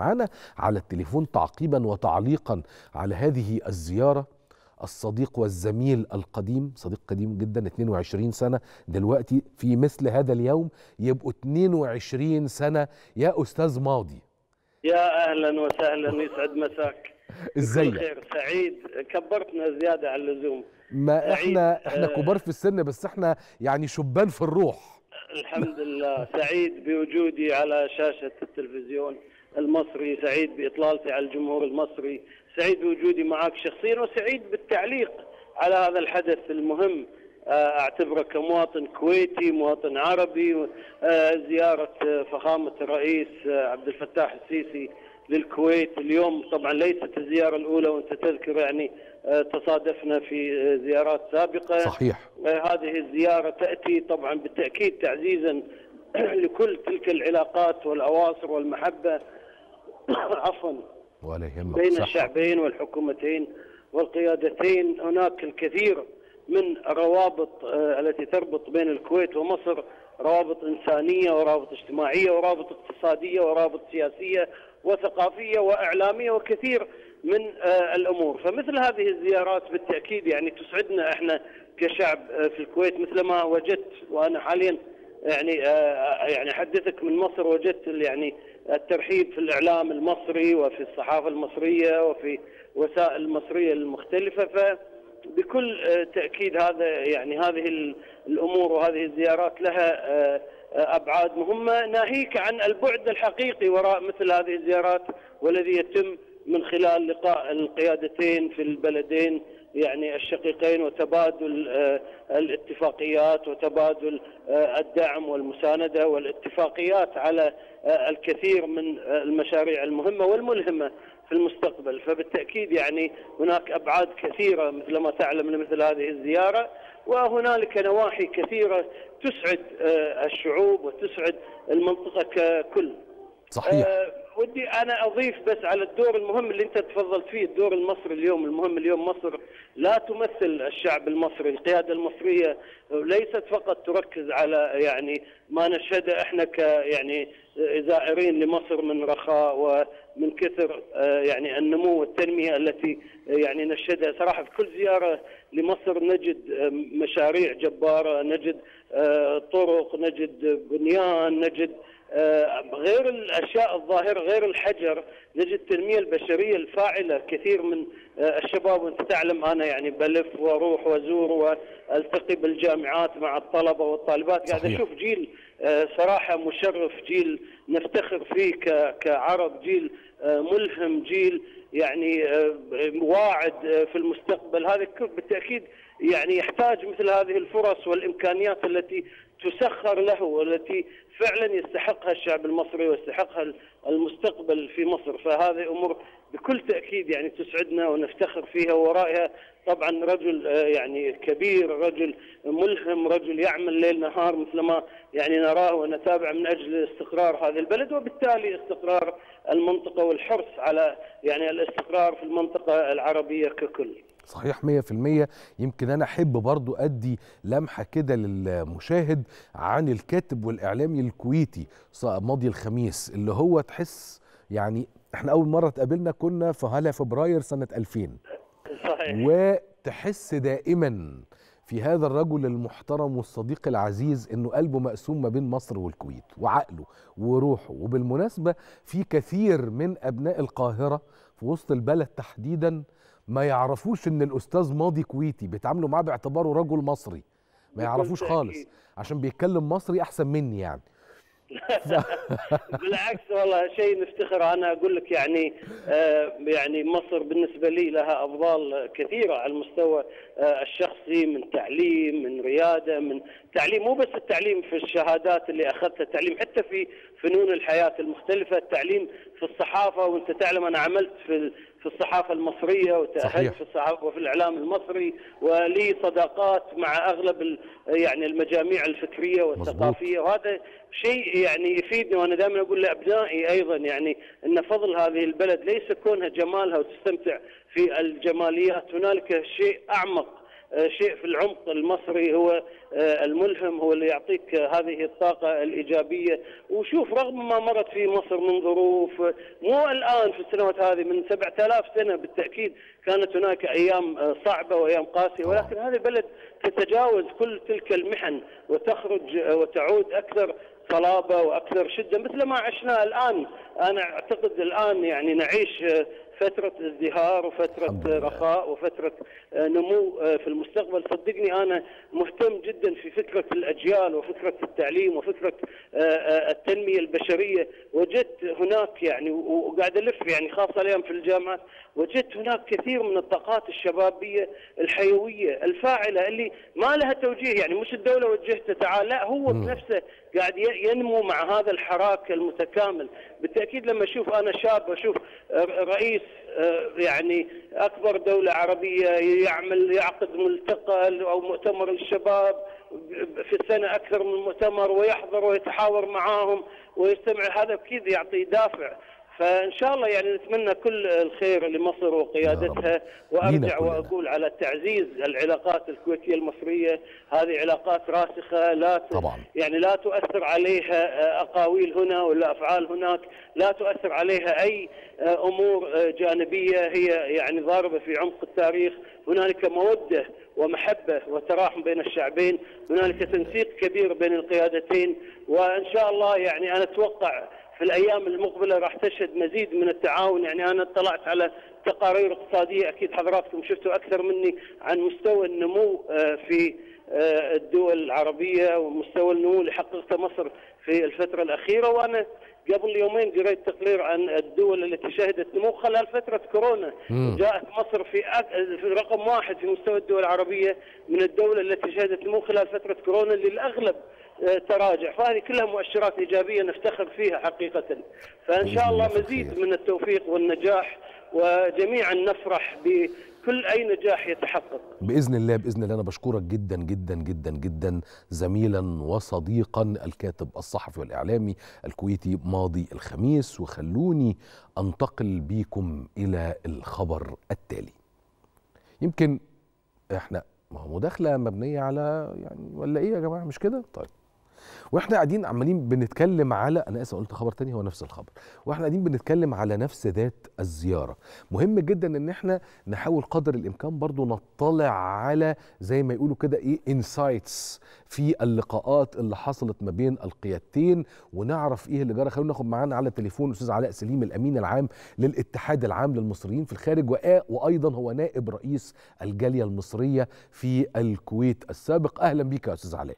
معانا على التليفون تعقيبا وتعليقا على هذه الزيارة الصديق والزميل القديم، صديق قديم جدا، 22 سنة دلوقتي في مثل هذا اليوم يبقوا 22 سنة يا أستاذ ماضي. يا أهلا وسهلا، يسعد مساك. ازيك؟ بكل خير. سعيد، كبرتنا زيادة عن اللزوم. ما احنا كبار في السن، بس احنا يعني شبان في الروح. الحمد لله. سعيد بوجودي على شاشة التلفزيون المصري، سعيد بإطلالتي على الجمهور المصري، سعيد بوجودي معك شخصيا، وسعيد بالتعليق على هذا الحدث المهم. اعتبره كمواطن كويتي، مواطن عربي، زيارة فخامة الرئيس عبد الفتاح السيسي للكويت اليوم طبعا ليست الزيارة الأولى، وأنت تذكر يعني تصادفنا في زيارات سابقة. صحيح. هذه الزيارة تأتي طبعا بالتأكيد تعزيزا لكل تلك العلاقات والأواصر والمحبة عفوا ولا يهمك، بين صح. الشعبين والحكومتين والقيادتين. هناك الكثير من الروابط التي تربط بين الكويت ومصر، روابط إنسانية ورابط اجتماعية ورابط اقتصادية ورابط سياسية وثقافية وإعلامية وكثير من الأمور. فمثل هذه الزيارات بالتأكيد يعني تسعدنا احنا كشعب في الكويت، مثل ما وجدت وأنا حاليا يعني أحدثك من مصر، وجدت يعني الترحيب في الإعلام المصري وفي الصحافة المصرية وفي وسائل المصرية المختلفة. فبكل تأكيد هذا يعني هذه الأمور وهذه الزيارات لها أبعاد مهمة، ناهيك عن البعد الحقيقي وراء مثل هذه الزيارات والذي يتم من خلال لقاء القيادتين في البلدين يعني الشقيقين، وتبادل الاتفاقيات وتبادل الدعم والمساندة والاتفاقيات على الكثير من المشاريع المهمة والملهمة في المستقبل. فبالتأكيد يعني هناك أبعاد كثيرة مثل ما تعلم لمثل هذه الزيارة، وهنالك نواحي كثيرة تسعد الشعوب وتسعد المنطقة ككل. صحيح. ودي أنا أضيف بس على الدور المهم اللي أنت تفضلت فيه، الدور المصري اليوم المهم. اليوم مصر لا تمثل الشعب المصري، القيادة المصرية ليست فقط تركز على يعني ما نشهده احنا يعني زائرين لمصر من رخاء ومن كثر يعني النمو والتنمية التي يعني نشهدها. صراحة في كل زيارة لمصر نجد مشاريع جبارة، نجد طرق، نجد بنيان، نجد غير الأشياء الظاهرة، غير الحجر، نجد التنمية البشرية الفاعلة. كثير من الشباب، وانت تعلم أنا يعني بلف واروح وازور والتقي بالجامعات مع الطلبة والطالبات، قاعد أشوف جيل صراحة مشرف، جيل نفتخر فيه كعرب، جيل ملهم، جيل يعني واعد في المستقبل. هذا بالتأكيد يعني يحتاج مثل هذه الفرص والإمكانيات التي تسخر له والتي فعلا يستحقها الشعب المصري ويستحقها المستقبل في مصر. فهذه أمور بكل تأكيد يعني تسعدنا ونفتخر فيها، وورائها طبعا رجل يعني كبير، رجل ملهم، رجل يعمل ليل نهار مثل ما يعني نراه ونتابع من أجل استقرار هذا البلد، وبالتالي استقرار المنطقة والحرص على يعني الاستقرار في المنطقة العربية ككل. صحيح 100%. يمكن أنا أحب برضو أدي لمحة كده للمشاهد عن الكاتب والإعلامي الكويتي ماضي الخميس، اللي هو تحس يعني احنا أول مرة اتقابلنا كنا في هلا فبراير سنة 2000. صحيح. وتحس دائما في هذا الرجل المحترم والصديق العزيز انه قلبه مقسوم ما بين مصر والكويت، وعقله وروحه. وبالمناسبة في كثير من أبناء القاهرة في وسط البلد تحديدا ما يعرفوش ان الأستاذ ماضي كويتي، بيتعاملوا معاه باعتباره رجل مصري، ما يعرفوش خالص عشان بيتكلم مصري أحسن مني يعني. بالعكس والله شيء نفتخر. انا اقول لك يعني مصر بالنسبه لي لها افضال كثيره على المستوى الشخصي، من تعليم، من رياده، من تعليم، مو بس التعليم في الشهادات اللي اخذتها، التعليم حتى في فنون الحياه المختلفه، التعليم في الصحافه. وانت تعلم انا عملت في الصحافة المصرية وتأهلت في الصحافة وفي الإعلام المصري، ولي صداقات مع أغلب يعني المجاميع الفكرية والثقافية. وهذا شيء يعني يفيدني، وأنا دائما أقول لأبنائي أيضا يعني أن فضل هذه البلد ليس كونها جمالها وتستمتع في الجماليات، هنالك شيء أعمق شيء في العمق المصري هو الملهم، هو اللي يعطيك هذه الطاقة الإيجابية. وشوف رغم ما مرت في مصر من ظروف، مو الآن في السنوات هذه، من 7000 سنة بالتأكيد كانت هناك أيام صعبة وأيام قاسية، ولكن هذا البلد تتجاوز كل تلك المحن وتخرج وتعود أكثر صلابة وأكثر شدة مثل ما عشنا الآن. أنا أعتقد الآن يعني نعيش فترة ازدهار وفترة رخاء وفترة نمو في المستقبل. صدقني أنا مهتم جدا في فكرة الأجيال وفكرة التعليم وفكرة التنمية البشرية. وجدت هناك يعني، وقاعد ألف يعني خاصة اليوم في الجامعات، وجدت هناك كثير من الطاقات الشبابية الحيوية الفاعلة اللي ما لها توجيه، يعني مش الدولة وجهته تعال، لا هو بنفسه قاعد ينمو مع هذا الحراك المتكامل. بالتأكيد لما أشوف أنا شاب وأشوف رئيس يعني أكبر دولة عربية يعقد ملتقى أو مؤتمر للشباب في السنة أكثر من مؤتمر ويحضر ويتحاور معاهم ويستمع، هذا أكيد يعطي دافع. فإن شاء الله يعني نتمنى كل الخير لمصر وقيادتها. وأرجع وأقول على تعزيز العلاقات الكويتية المصرية، هذه علاقات راسخة لا يعني لا تؤثر عليها أقاويل هنا ولا أفعال هناك، لا تؤثر عليها أي أمور جانبية، هي يعني ضاربة في عمق التاريخ. هنالك مودة ومحبة وتراحم بين الشعبين، هنالك تنسيق كبير بين القيادتين، وإن شاء الله يعني أنا أتوقع في الأيام المقبلة راح تشهد مزيد من التعاون. يعني أنا اطلعت على تقارير اقتصادية، أكيد حضراتكم شفتوا أكثر مني، عن مستوى النمو في الدول العربية ومستوى النمو اللي حققته مصر في الفترة الأخيرة. وأنا قبل يومين قريت تقرير عن الدول التي شهدت نمو خلال فترة كورونا، جاءت مصر في رقم 1 في مستوى الدول العربية من الدولة التي شهدت نمو خلال فترة كورونا اللي الأغلب تراجع. فهذه كلها مؤشرات إيجابية نفتخر فيها حقيقة. فإن شاء الله مزيد من التوفيق والنجاح، وجميعا نفرح بكل أي نجاح يتحقق بإذن الله. بإذن الله. أنا بشكرك جدا جدا جدا جدا زميلا وصديقا الكاتب الصحفي والإعلامي الكويتي ماضي الخميس. وخلوني أنتقل بكم إلى الخبر التالي. يمكن إحنا ما هو مداخلة مبنية على يعني ولا إيه يا جماعة، مش كده؟ طيب، واحنا قاعدين عمالين بنتكلم على، انا اسف قلت خبر تاني هو نفس الخبر، واحنا قاعدين بنتكلم على نفس ذات الزياره. مهم جدا ان احنا نحاول قدر الامكان برضو نطلع على زي ما يقولوا كده ايه انسايتس في اللقاءات اللي حصلت ما بين القيادتين ونعرف ايه اللي جرى. خلونا ناخد معانا على التليفون الاستاذ علاء سليم الامين العام للاتحاد العام للمصريين في الخارج، وايضا هو نائب رئيس الجاليه المصريه في الكويت السابق. اهلا بيك يا استاذ علاء.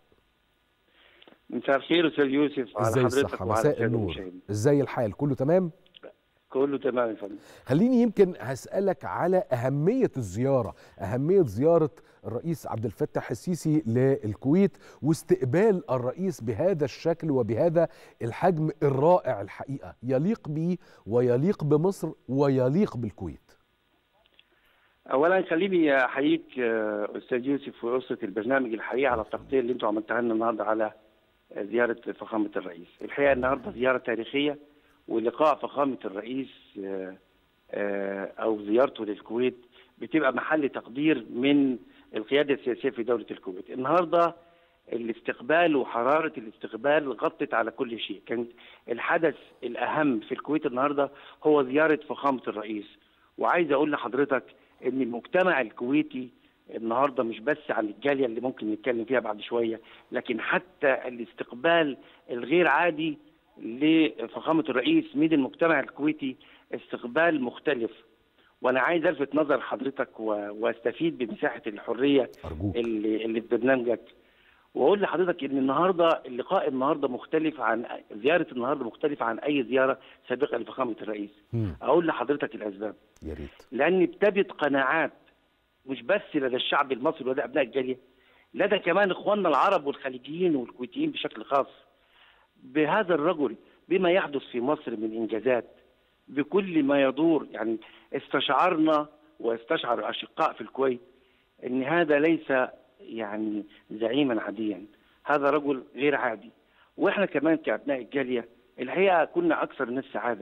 مساء الخير استاذ يوسف على حضرتك وعلى مساء النور. ازاي الحال؟ كله تمام؟ كله تمام يا فندم. خليني يمكن هسألك على أهمية الزيارة، أهمية زيارة الرئيس عبد الفتاح السيسي للكويت واستقبال الرئيس بهذا الشكل وبهذا الحجم الرائع الحقيقة، يليق به ويليق بمصر ويليق بالكويت. اولا خليني احييك استاذ يوسف واسره البرنامج الحقيقه على التغطيه اللي انتم عملتوها لنا النهارده على زياره فخامه الرئيس. الحقيقه النهارده زياره تاريخيه، ولقاء فخامه الرئيس او زيارته للكويت بتبقى محل تقدير من القياده السياسيه في دوله الكويت. النهارده الاستقبال وحراره الاستقبال غطت على كل شيء. كان الحدث الاهم في الكويت النهارده هو زياره فخامه الرئيس. وعايز اقول لحضرتك ان المجتمع الكويتي النهارده مش بس عن الجاليه اللي ممكن نتكلم فيها بعد شويه، لكن حتى الاستقبال الغير عادي لفخامه الرئيس من المجتمع الكويتي استقبال مختلف. وانا عايز الفت نظر حضرتك واستفيد بمساحه الحريه اللي في برنامجك، واقول لحضرتك ان النهارده اللقاء النهارده مختلف عن زياره النهارده مختلفه عن اي زياره سابقه لفخامه الرئيس. اقول لحضرتك الاسباب. يا ريت. لان ابتدت قناعات مش بس لدى الشعب المصري ولدى ابناء الجاليه، لدى كمان اخواننا العرب والخليجيين والكويتيين بشكل خاص بهذا الرجل، بما يحدث في مصر من انجازات، بكل ما يدور. يعني استشعرنا واستشعر الاشقاء في الكويت ان هذا ليس يعني زعيما عاديا، هذا رجل غير عادي. واحنا كمان كابناء الجاليه الحقيقه كنا اكثر الناس سعاده،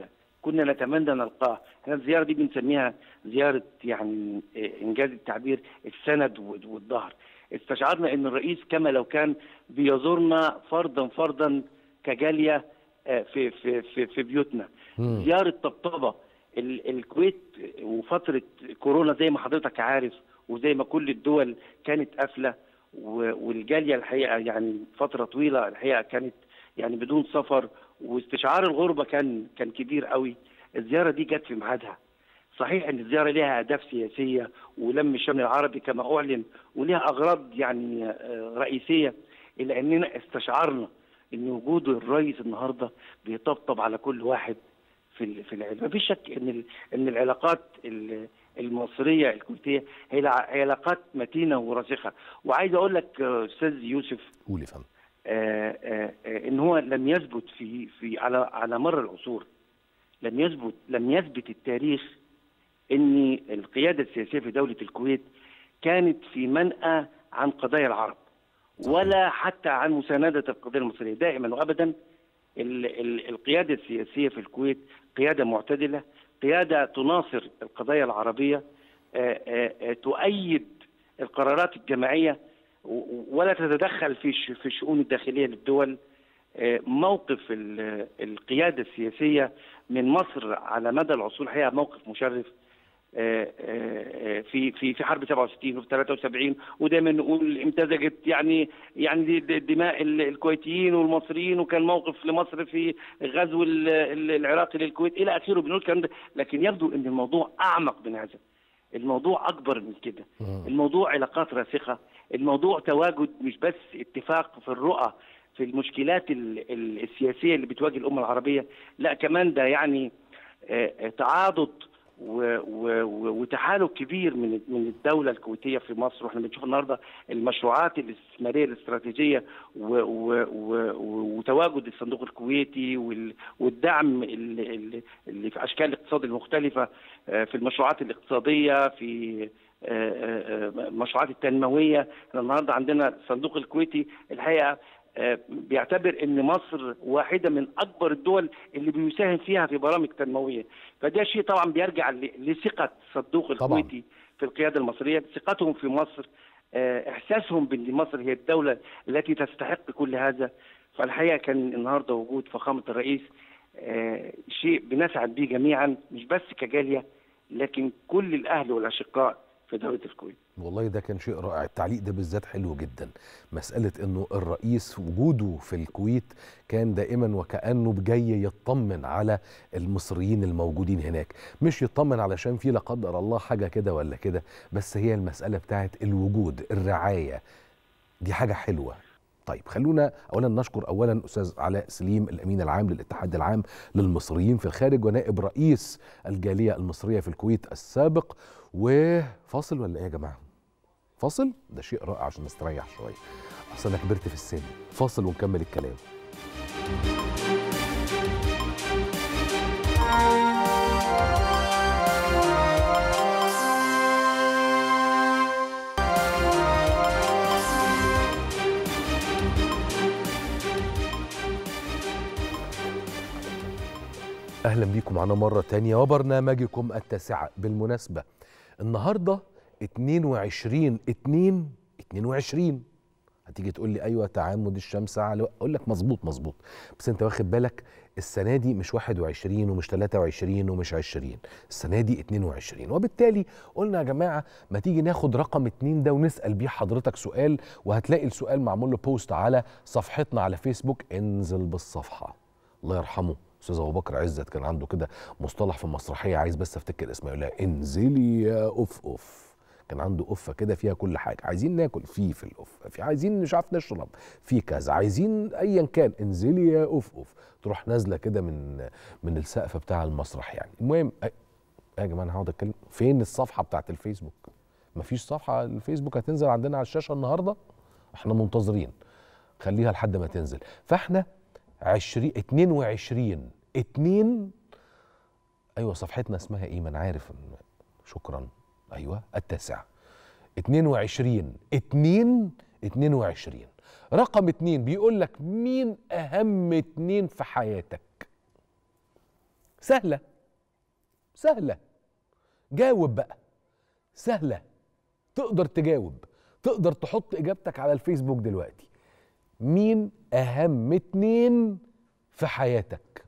كنا نتمنى نلقاه. احنا الزياره دي بنسميها زياره يعني انجاز التعبير السند والظهر. استشعرنا ان الرئيس كما لو كان بيزورنا فردا فردا كجاليه في بيوتنا. زياره طبطبه الكويت وفتره كورونا زي ما حضرتك عارف وزي ما كل الدول كانت قافله، والجاليه الحقيقه يعني فتره طويله الحقيقه كانت يعني بدون سفر، واستشعار الغربه كان كبير قوي. الزياره دي جت في ميعادها. صحيح ان الزياره لها اهداف سياسيه ولم الشمل العربي كما اعلن، ولها اغراض يعني رئيسيه، الا اننا استشعرنا ان وجود الرئيس النهارده بيطبطب على كل واحد في العالم. ما فيش شك ان العلاقات المصريه الكويتيه هي علاقات متينه وراسخه. وعايز اقول لك استاذ يوسف، قول يا فندم، ان هو لم يثبت في على مر العصور، لم يثبت التاريخ ان القياده السياسيه في دوله الكويت كانت في منأى عن قضايا العرب ولا حتى عن مسانده القضيه المصريه. دائما وابدا القياده السياسيه في الكويت قياده معتدله، قياده تناصر القضايا العربيه، تؤيد القرارات الجماعيه ولا تتدخل في الشؤون الداخليه للدول. موقف القياده السياسيه من مصر على مدى العصور الحقيقه موقف مشرف. في حرب 67 وفي 73 ودايما نقول امتزجت يعني دماء الكويتيين والمصريين، وكان موقف لمصر في غزو العراقي للكويت الى اخره، بنقول الكلام ده. لكن يبدو ان الموضوع اعمق من هذا، الموضوع اكبر من كده، الموضوع علاقات راسخه، الموضوع تواجد مش بس اتفاق في الرؤى في المشكلات السياسيه اللي بتواجه الامه العربيه، لا كمان ده يعني تعاضد وتحالف كبير من الدوله الكويتيه في مصر. واحنا بنشوف النهارده المشروعات الاستثماريه الاستراتيجيه وتواجد الصندوق الكويتي والدعم اللي في اشكال الاقتصاد المختلفه، في المشروعات الاقتصاديه، في المشروعات التنمويه. احنا النهارده عندنا الصندوق الكويتي الحقيقه بيعتبر ان مصر واحده من اكبر الدول اللي بيساهم فيها في برامج تنمويه. فده شيء طبعا بيرجع لثقه الصندوق الكويتي في القياده المصريه، ثقتهم في مصر، احساسهم بان مصر هي الدوله التي تستحق كل هذا. فالحقيقه كان النهارده وجود فخامه الرئيس شيء بنسعد به جميعا، مش بس كجاليه لكن كل الاهل والاشقاء في دوله الكويت. والله ده كان شيء رائع. التعليق ده بالذات حلو جدا، مسألة انه الرئيس وجوده في الكويت كان دائما وكأنه جاي يطمن على المصريين الموجودين هناك، مش يطمن علشان في لا قدر الله حاجة كده ولا كده، بس هي المسألة بتاعت الوجود، الرعاية، دي حاجة حلوة. طيب خلونا اولا نشكر اولا استاذ علاء سليم الامين العام للاتحاد العام للمصريين في الخارج ونائب رئيس الجاليه المصريه في الكويت السابق. وفاصل ولا ايه يا جماعه؟ فاصل؟ ده شيء رائع عشان نستريح شويه، اصل انا كبرت في السن. فاصل ونكمل الكلام. أهلا بيكم معنا مرة تانية وبرنامجكم التاسعة. بالمناسبة النهاردة 22/2/22. هتيجي تقول لي أيوة تعامد الشمس على، أقول لك مظبوط، بس أنت واخد بالك السنة دي مش 21 ومش 23 ومش 20، السنة دي 22. وبالتالي قلنا يا جماعة ما تيجي ناخد رقم 2 ده ونسأل بيه حضرتك سؤال، وهتلاقي السؤال معمول له بوست على صفحتنا على فيسبوك. انزل بالصفحة. الله يرحمه استاذ ابو بكر عزت كان عنده كده مصطلح في المسرحيه، عايز بس افتكر اسمه، يقول لها انزلي يا اوف. كان عنده قفه كده فيها كل حاجه، عايزين ناكل في القفه، في عايزين مش عارف نشرب في كذا، عايزين ايا كان انزلي يا اوف. تروح نازله كده من السقف بتاع المسرح يعني. المهم يا جماعه انا هقعد اتكلم، فين الصفحه بتاعت الفيسبوك؟ مفيش صفحه على الفيسبوك هتنزل عندنا على الشاشه النهارده، احنا منتظرين، خليها لحد ما تنزل. فاحنا 22/2. ايوه صفحتنا اسمها ايه؟ ما انا عارف، شكرا، ايوه التاسعة. 22/2/22. رقم 2 بيقول لك مين اهم 2 في حياتك؟ سهلة، سهلة، جاوب بقى، سهلة، تقدر تجاوب، تقدر تحط إجابتك على الفيسبوك دلوقتي. مين أهم 2 في حياتك؟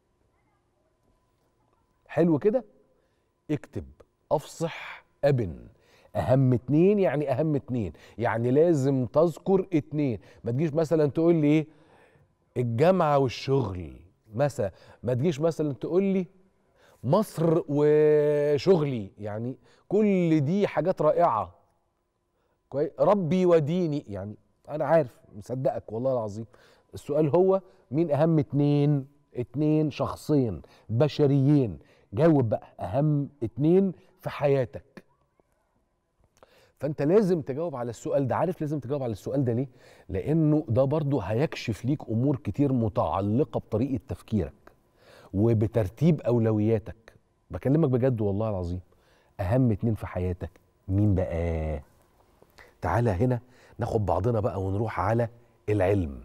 حلو كده؟ اكتب أفصح أبن. أهم 2 يعني أهم 2، يعني لازم تذكر 2. ما تجيش مثلا تقول لي إيه الجامعة والشغل مثلا، ما تجيش مثلا تقول لي مصر وشغلي، يعني كل دي حاجات رائعة كويس، ربي وديني، يعني أنا عارف مصدقك والله العظيم. السؤال هو مين أهم 2 شخصين بشريين؟ جاوب بقى أهم 2 في حياتك. فأنت لازم تجاوب على السؤال ده. عارف لازم تجاوب على السؤال ده ليه؟ لأنه ده برضو هيكشف ليك أمور كتير متعلقة بطريقة تفكيرك وبترتيب أولوياتك. بكلمك بجد والله العظيم. أهم 2 في حياتك مين بقى؟ تعالى هنا ناخد بعضنا بقى ونروح على العلم.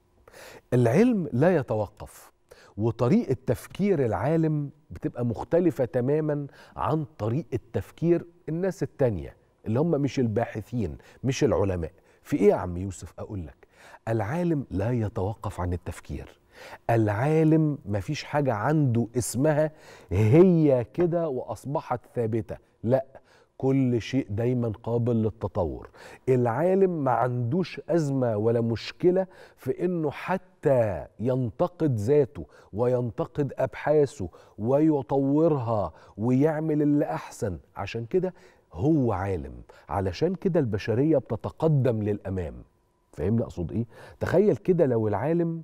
العلم لا يتوقف، وطريقة تفكير العالم بتبقى مختلفة تماما عن طريقة تفكير الناس التانية اللي هم مش الباحثين مش العلماء. في ايه يا عم يوسف؟ اقول لك، العالم لا يتوقف عن التفكير. العالم مفيش حاجة عنده اسمها هي كده وأصبحت ثابتة، لا، كل شيء دايما قابل للتطور. العالم ما عندوش أزمة ولا مشكلة في إنه حتى ينتقد ذاته وينتقد أبحاثه ويطورها ويعمل اللي أحسن. عشان كده هو عالم، علشان كده البشرية بتتقدم للأمام. فاهمني أقصد إيه؟ تخيل كده لو العالم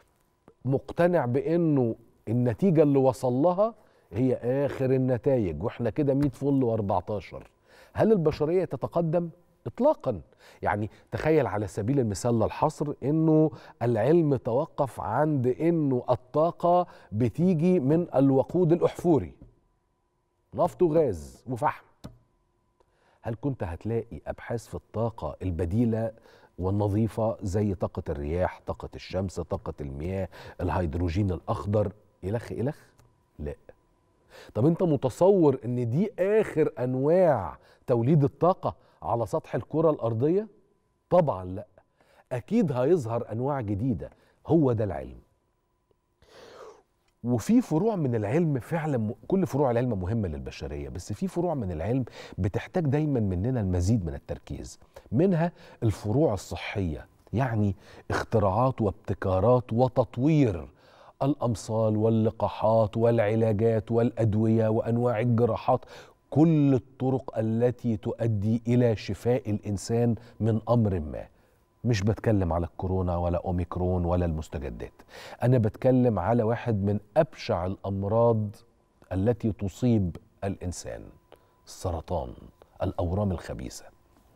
مقتنع بانه النتيجه اللي وصل لها هي اخر النتائج واحنا كده 100 فل و14، هل البشريه تتقدم؟ اطلاقا. يعني تخيل على سبيل المثال للحصر انه العلم توقف عند انه الطاقه بتيجي من الوقود الاحفوري، نفط وغاز وفحم. هل كنت هتلاقي ابحاث في الطاقه البديله والنظيفة زي طاقة الرياح، طاقة الشمس، طاقة المياه، الهيدروجين الأخضر، إلخ إلخ؟ لا. طب أنت متصور إن دي آخر أنواع توليد الطاقة على سطح الكرة الأرضية؟ طبعا لا، أكيد هيظهر أنواع جديدة. هو ده العلم. وفي فروع من العلم فعلا، كل فروع العلم مهمة للبشرية، بس في فروع من العلم بتحتاج دايما مننا المزيد من التركيز. منها الفروع الصحية، يعني اختراعات وابتكارات وتطوير الأمصال واللقاحات والعلاجات والأدوية وأنواع الجراحات، كل الطرق التي تؤدي إلى شفاء الإنسان من أمر ما. مش بتكلم على الكورونا ولا أوميكرون ولا المستجدات، أنا بتكلم على واحد من أبشع الأمراض التي تصيب الإنسان، السرطان، الأورام الخبيثة.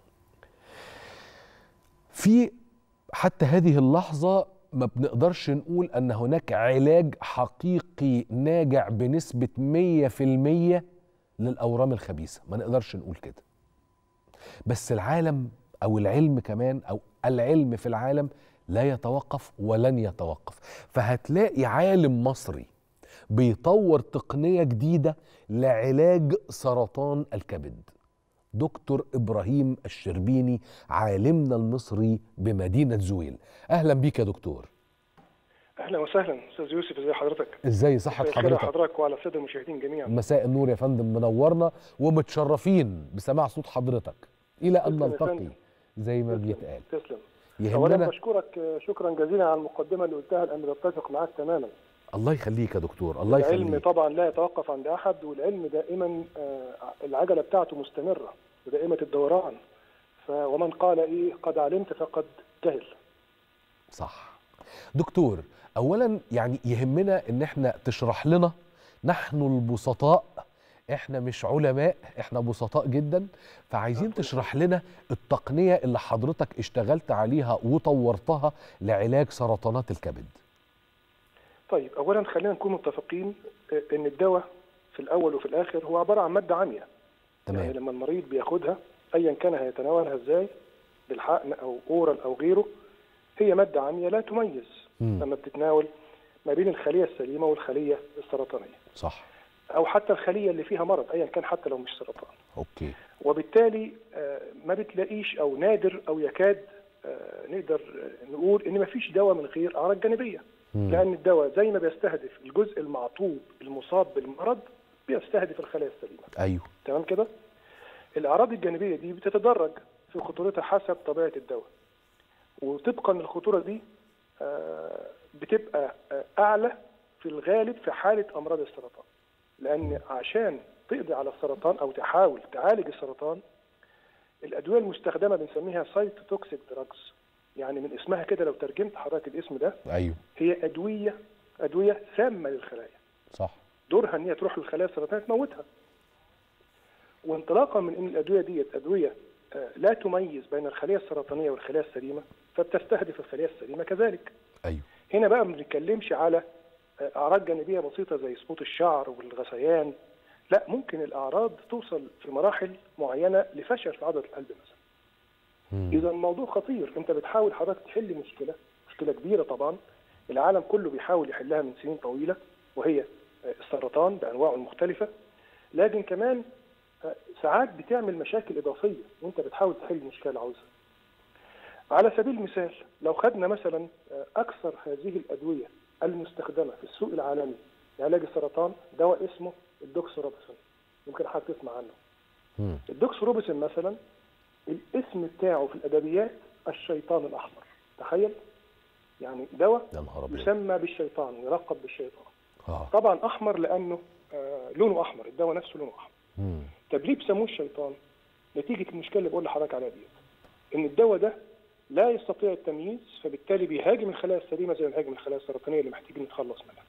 في حتى هذه اللحظة ما بنقدرش نقول أن هناك علاج حقيقي ناجع بنسبة 100% للأورام الخبيثة، ما نقدرش نقول كده. بس العالم أو العلم كمان، أو العلم في العالم لا يتوقف ولن يتوقف. فهتلاقي عالم مصري بيطور تقنية جديدة لعلاج سرطان الكبد، دكتور إبراهيم الشربيني، عالمنا المصري بمدينة زويل. أهلا بيك يا دكتور. اهلا وسهلا استاذ يوسف، ازي حضرتك؟ ازاي صحة حضرتك؟ حضرتك وعلى الساده المشاهدين جميعا. مساء النور يا فندم، منورنا ومتشرفين بسماع صوت حضرتك الى ان نلتقي زي ما بيتقال. تسلم. يهمنا. اولا بشكرك شكرا جزيلا على المقدمه اللي قلتها، لان بتفق معاك تماما. الله يخليك يا دكتور، الله يخليك. العلم طبعا لا يتوقف عند احد، والعلم دائما العجله بتاعته مستمره ودائمه الدوران. ومن قال ايه قد علمت فقد جهل. صح. دكتور، اولا يعني يهمنا ان احنا تشرح لنا، نحن البسطاء، احنا مش علماء، احنا بسطاء جدا، فعايزين تشرح لنا التقنية اللي حضرتك اشتغلت عليها وطورتها لعلاج سرطانات الكبد. طيب، اولا خلينا نكون متفقين ان الدواء في الاول وفي الاخر هو عباره عن ماده عاميه. تمام. يعني لما المريض بياخدها ايا كان هيتناولها ازاي، بالحقن او اورال او غيره، هي ماده عاميه لا تميز لما بتتناول ما بين الخليه السليمه والخليه السرطانيه. صح. او حتى الخليه اللي فيها مرض ايا كان حتى لو مش سرطان. اوكي. وبالتالي ما بتلاقيش او نادر او يكاد نقدر نقول ان ما فيش دواء من غير اعراض جانبيه. لان الدواء زي ما بيستهدف الجزء المعطوب المصاب بالمرض بيستهدف الخلايا السليمه. ايوه تمام كده. الاعراض الجانبيه دي بتتدرج في خطورتها حسب طبيعه الدواء، وطبقا للخطوره دي بتبقى اعلى في الغالب في حاله امراض السرطان. لان عشان تقضي على السرطان او تحاول تعالج السرطان، الادويه المستخدمه بنسميها سايتوتوكسيك دراجز، يعني من اسمها كده لو ترجمت حضرتك الاسم ده، ايوه هي ادويه سامه للخلايا. صح. دورها ان هي تروح للخلايا السرطانيه تموتها. وانطلاقا من ان الادويه ديت ادويه لا تميز بين الخليه السرطانيه والخليه السليمه، فبتستهدف الخليه السليمه كذلك. ايوه. هنا بقى ما بنتكلمش على اعراض جانبيه بسيطه زي سقوط الشعر والغثيان، لا، ممكن الاعراض توصل في مراحل معينه لفشل في عضله القلب مثلا. اذا الموضوع خطير. انت بتحاول حضرتك تحل مشكله كبيره طبعا، العالم كله بيحاول يحلها من سنين طويله، وهي السرطان بانواعه المختلفه، لكن كمان ساعات بتعمل مشاكل اضافيه وانت بتحاول تحل المشكله اللي عاوزها. على سبيل المثال لو خدنا مثلا اكثر هذه الادويه المستخدمه في السوق العالمي لعلاج السرطان دواء اسمه الدوكسوروبسين، يمكن حضرتك تسمع عنه. الدوكسوروبسين مثلا الاسم بتاعه في الادبيات الشيطان الاحمر. تخيل، يعني دواء يسمى بالشيطان ويلقب بالشيطان. طبعا احمر لانه لونه احمر، الدواء نفسه لونه احمر. طب ليه بيسموه الشيطان؟ نتيجه المشكله اللي بقول لحضرتك عليها ديت، ان الدواء ده لا يستطيع التمييز، فبالتالي بيهاجم الخلايا السليمه زي ما بيهاجم الخلايا السرطانيه اللي محتاجين نتخلص منها.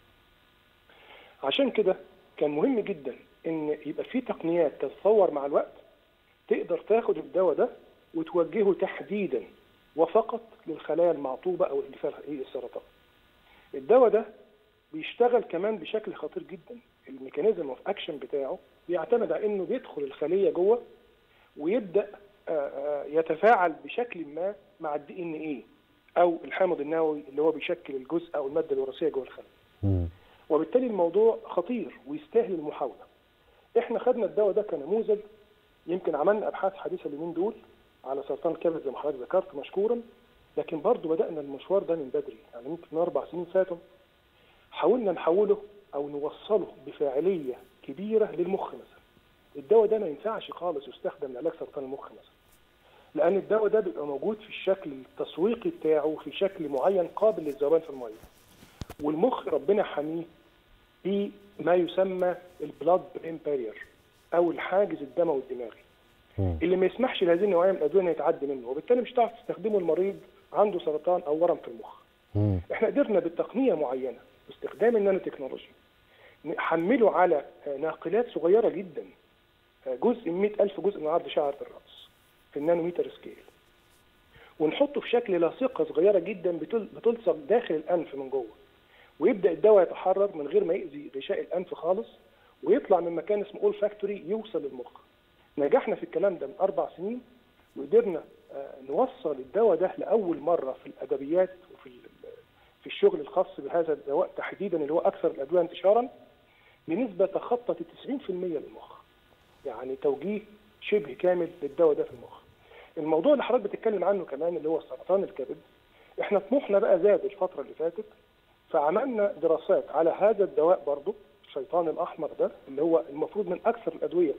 عشان كده كان مهم جدا ان يبقى في تقنيات تتطور مع الوقت تقدر تاخد الدواء ده وتوجهه تحديدا وفقط للخلايا المعطوبه او اللي فيها السرطان. الدواء ده بيشتغل كمان بشكل خطير جدا. الميكانيزم اوف اكشن بتاعه بيعتمد على انه بيدخل الخليه جوه ويبدا يتفاعل بشكل ما مع الدي ان ايه او الحامض النووي اللي هو بيشكل الجزء او الماده الوراثيه جوه الخليه. وبالتالي الموضوع خطير ويستاهل المحاوله. احنا خدنا الدواء ده كنموذج، يمكن عملنا ابحاث حديثه اليومين دول على سرطان الكبد زي ما حضرتك ذكرت مشكورا، لكن برضه بدانا المشوار ده من بدري، يعني يمكن من 4 سنين فاتوا حاولنا نحوله او نوصله بفاعليه كبيره للمخ مثلا. الدواء ده ما ينفعش خالص يستخدم لعلاج سرطان المخ مثلا، لان الدواء ده بيبقى موجود في الشكل التسويقي بتاعه في شكل معين قابل للذوبان في الميه، والمخ ربنا حميه بما يسمى البلاد برين بارير او الحاجز الدموي الدماغي اللي ما يسمحش لهذه النوعيه من الادويه انها تعدي منه، وبالتالي مش هتعرف تستخدمه المريض عنده سرطان او ورم في المخ. احنا قدرنا بتقنيه معينه باستخدام النانو تكنولوجي نحمله على ناقلات صغيره جدا، جزء من 100,000 جزء من عرض شعره الراس في النانوميتر سكيل، ونحطه في شكل لاصقه صغيره جدا بتلصق داخل الانف من جوه، ويبدا الدواء يتحرر من غير ما يأذي غشاء الانف خالص، ويطلع من مكان اسمه اول فاكتوري يوصل للمخ. نجحنا في الكلام ده من 4 سنين، وقدرنا نوصل الدواء ده لاول مره في الادبيات وفي الشغل الخاص بهذا الدواء تحديدا اللي هو اكثر الادويه انتشارا بنسبه تخطت 90% للمخ. يعني توجيه شبه كامل للدواء ده في المخ. الموضوع اللي حضرتك بتتكلم عنه كمان اللي هو سرطان الكبد، احنا طموحنا بقى زاد الفتره اللي فاتت، فعملنا دراسات على هذا الدواء برضه الشيطان الاحمر ده اللي هو المفروض من اكثر الادويه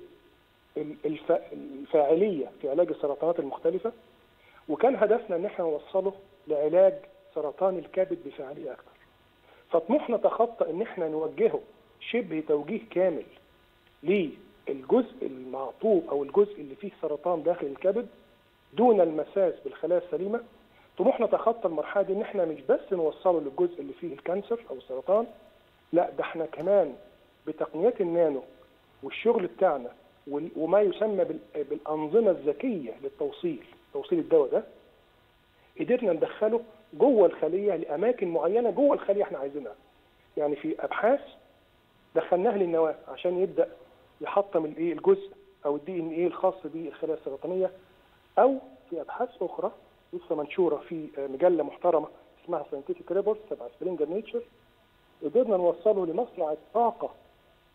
الفاعليه في علاج السرطانات المختلفه، وكان هدفنا ان احنا نوصله لعلاج سرطان الكبد بفاعليه اكثر. فطموحنا تخطى ان احنا نوجهه شبه توجيه كامل للجزء المعطوب او الجزء اللي فيه سرطان داخل الكبد دون المساس بالخلايا السليمه. طموحنا تخطى المرحله دي ان احنا مش بس نوصله للجزء اللي فيه الكانسر او السرطان، لا ده احنا كمان بتقنيات النانو والشغل بتاعنا وما يسمى بالانظمه الذكيه للتوصيل الدواء ده، قدرنا ندخله جوه الخليه لاماكن معينه جوه الخليه احنا عايزينها. يعني في ابحاث دخلناها للنواه عشان يبدا يحطم الجزء او الدي ان ايه الخاص بالخلايا السرطانيه، او في ابحاث اخرى لسه منشوره في مجله محترمه اسمها ساينتفك ريبورت تبع سبرينجر نيتشر، قدرنا نوصله لمصنع الطاقه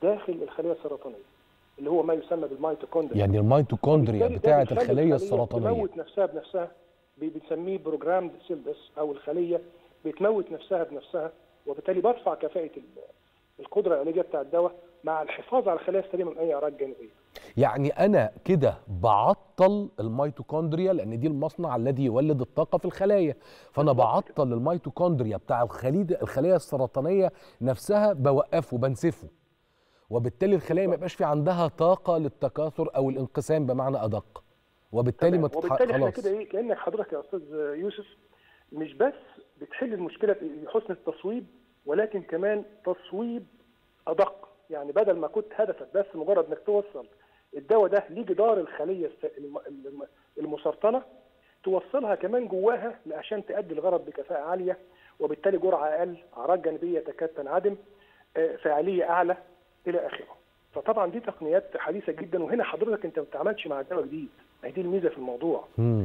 داخل الخليه السرطانيه اللي هو ما يسمى بالميتوكوندريا. يعني الميتوكوندريا بتاعه الخليه السرطانيه بتموت نفسها بنفسها، بنسميه بروجرامد سيل ديث، او الخليه بتموت نفسها بنفسها، وبالتالي برفع كفاءه القدره العلاجيه بتاع الدواء مع الحفاظ على الخلايا السليمه من اي اعراض جانبيه. يعني انا كده بعطل الميتوكوندريا، لان دي المصنع الذي يولد الطاقه في الخلايا، فانا بعطل الميتوكوندريا بتاع الخليه السرطانيه نفسها، بوقفه بنسفه، وبالتالي الخلايا ما يبقاش في عندها طاقه للتكاثر او الانقسام بمعنى ادق، وبالتالي ما وبالتالي احنا خلاص كده ايه، كانك حضرتك يا استاذ يوسف مش بس بتحل المشكله في حسن التصويب، ولكن كمان تصويب ادق. يعني بدل ما كنت هدفك بس مجرد انك توصل الدواء ده لجدار الخليه المسرطنه، توصلها كمان جواها عشان تؤدي الغرض بكفاءه عاليه، وبالتالي جرعه اقل، اعراض جانبيه تكاد تنعدم، فعاليه اعلى الى اخره. فطبعا دي تقنيات حديثه جدا، وهنا حضرتك انت ما بتتعاملش مع دواء جديد، دي الميزه في الموضوع.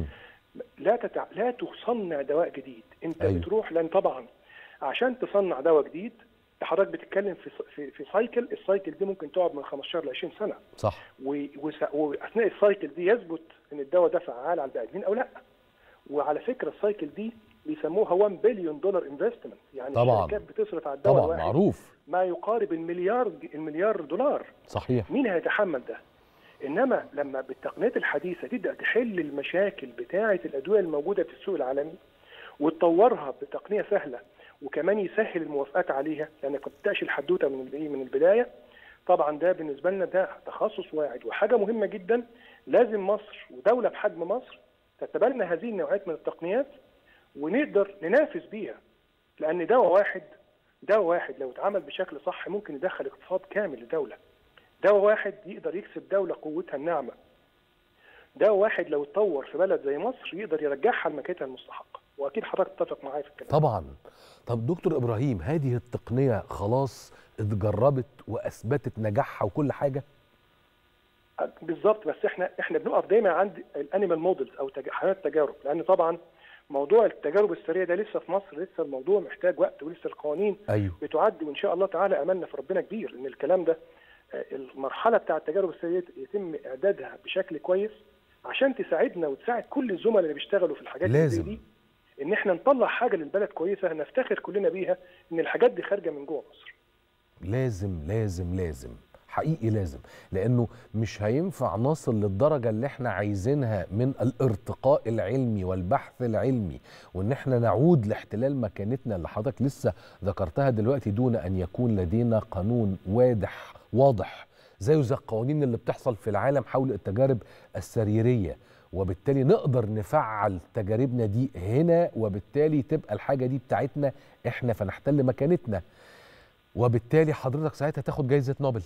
لا تصنع دواء جديد، انت أيوه. بتروح، لان طبعا عشان تصنع دواء جديد حضرتك بتتكلم في سايكل، السايكل دي ممكن تقعد من 15 ل 20 سنه. صح. واثناء السايكل دي يثبت ان الدواء ده فعال على البني ادمين او لا. وعلى فكره السايكل دي بيسموها 1 بليون دولار انفستمنت، يعني طبعا الشركات بتصرف على الدواء طبعا الواحد معروف ما يقارب المليار دولار. صحيح. مين هيتحمل ده؟ انما لما بالتقنيات الحديثه تبدا تحل المشاكل بتاعه الادويه الموجوده في السوق العالمي وتطورها بتقنيه سهله، وكمان يسهل الموافقات عليها، لانك ما بتبداش الحدوته من البدايه. طبعا ده بالنسبه لنا ده تخصص واعد وحاجه مهمه جدا. لازم مصر ودوله بحجم مصر تتبنى هذه النوعيات من التقنيات ونقدر ننافس بيها، لان دواء واحد لو اتعمل بشكل صح ممكن يدخل اقتصاد كامل لدوله. دواء واحد يقدر يكسب دوله قوتها الناعمه. دواء واحد لو اتطور في بلد زي مصر يقدر يرجعها لمكانتها المستحقه، واكيد حضرتك تتفق معايا في الكلام. طبعا. طب دكتور ابراهيم، هذه التقنيه خلاص اتجربت واثبتت نجاحها وكل حاجه؟ بالظبط، بس احنا بنقف دايما عند الانيمال مودلز او حيوانات التجارب، لان طبعا موضوع التجارب السريه ده لسه في مصر، لسه الموضوع محتاج وقت، ولسه القوانين أيوه. بتعد، وان شاء الله تعالى املنا في ربنا كبير ان الكلام ده المرحله بتاعه التجارب السريه يتم اعدادها بشكل كويس عشان تساعدنا وتساعد كل الزملاء اللي بيشتغلوا في الحاجات لازم دي ان احنا نطلع حاجه للبلد كويسه نفتخر كلنا بيها ان الحاجات دي خارجه من جوه مصر. لازم حقيقي لازم، لانه مش هينفع نصل للدرجه اللي احنا عايزينها من الارتقاء العلمي والبحث العلمي، وان احنا نعود لاحتلال مكانتنا اللي حضرتك لسه ذكرتها دلوقتي، دون ان يكون لدينا قانون واضح زي القوانين اللي بتحصل في العالم حول التجارب السريريه، وبالتالي نقدر نفعل تجاربنا دي هنا، وبالتالي تبقى الحاجه دي بتاعتنا احنا، فنحتل مكانتنا، وبالتالي حضرتك ساعتها تاخد جايزه نوبل.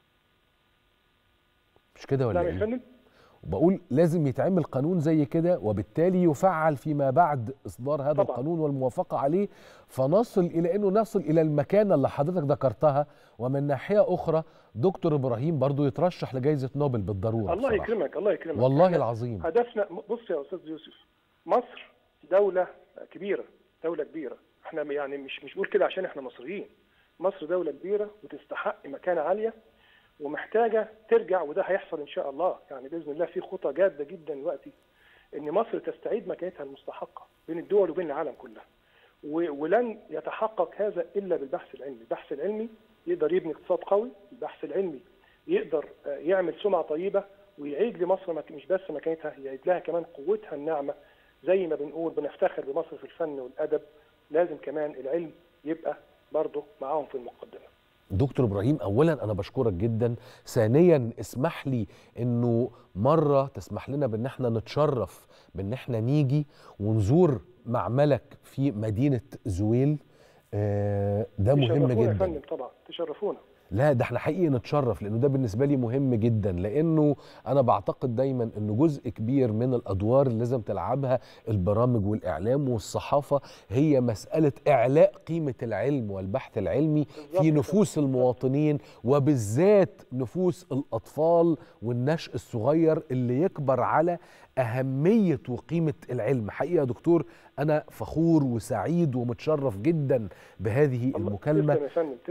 مش كده ولا ايه؟ بقول لازم يتعمل قانون زي كده، وبالتالي يفعل فيما بعد اصدار هذا القانون والموافقه عليه، فنصل الى انه نصل الى المكانه اللي حضرتك ذكرتها. ومن ناحيه اخرى دكتور ابراهيم برضو يترشح لجائزه نوبل بالضروره. الله يكرمك الله يكرمك والله العظيم. هدفنا، بص يا استاذ يوسف، مصر دوله كبيره، احنا يعني مش بقول كده عشان احنا مصريين. مصر دوله كبيره وتستحق مكانه عاليه، ومحتاجه ترجع، وده هيحصل ان شاء الله. يعني باذن الله في خطى جاده جدا دلوقتي ان مصر تستعيد مكانتها المستحقه بين الدول وبين العالم كلها. ولن يتحقق هذا الا بالبحث العلمي. البحث العلمي يقدر يبني اقتصاد قوي، البحث العلمي يقدر يعمل سمعه طيبه ويعيد لمصر مش بس مكانتها، يعيد لها كمان قوتها الناعمه. زي ما بنقول بنفتخر بمصر في الفن والادب، لازم كمان العلم يبقى برضه معاهم في المقدمه. دكتور ابراهيم، اولا انا بشكرك جدا، ثانيا اسمح لي انه مره تسمح لنا بان احنا نتشرف بان احنا نيجي ونزور معملك في مدينه زويل. ده مهم جدا. يا فندم طبعا تشرفونا. لا ده احنا حقيقي نتشرف، لانه ده بالنسبه لي مهم جدا، لانه انا بعتقد دايما انه جزء كبير من الادوار اللي لازم تلعبها البرامج والاعلام والصحافه هي مساله اعلاء قيمه العلم والبحث العلمي في نفوس المواطنين، وبالذات نفوس الاطفال والنشء الصغير اللي يكبر على اهميه وقيمه العلم. حقيقه يا دكتور انا فخور وسعيد ومتشرف جدا بهذه المكالمه. تسلم يا فندم، تسلم.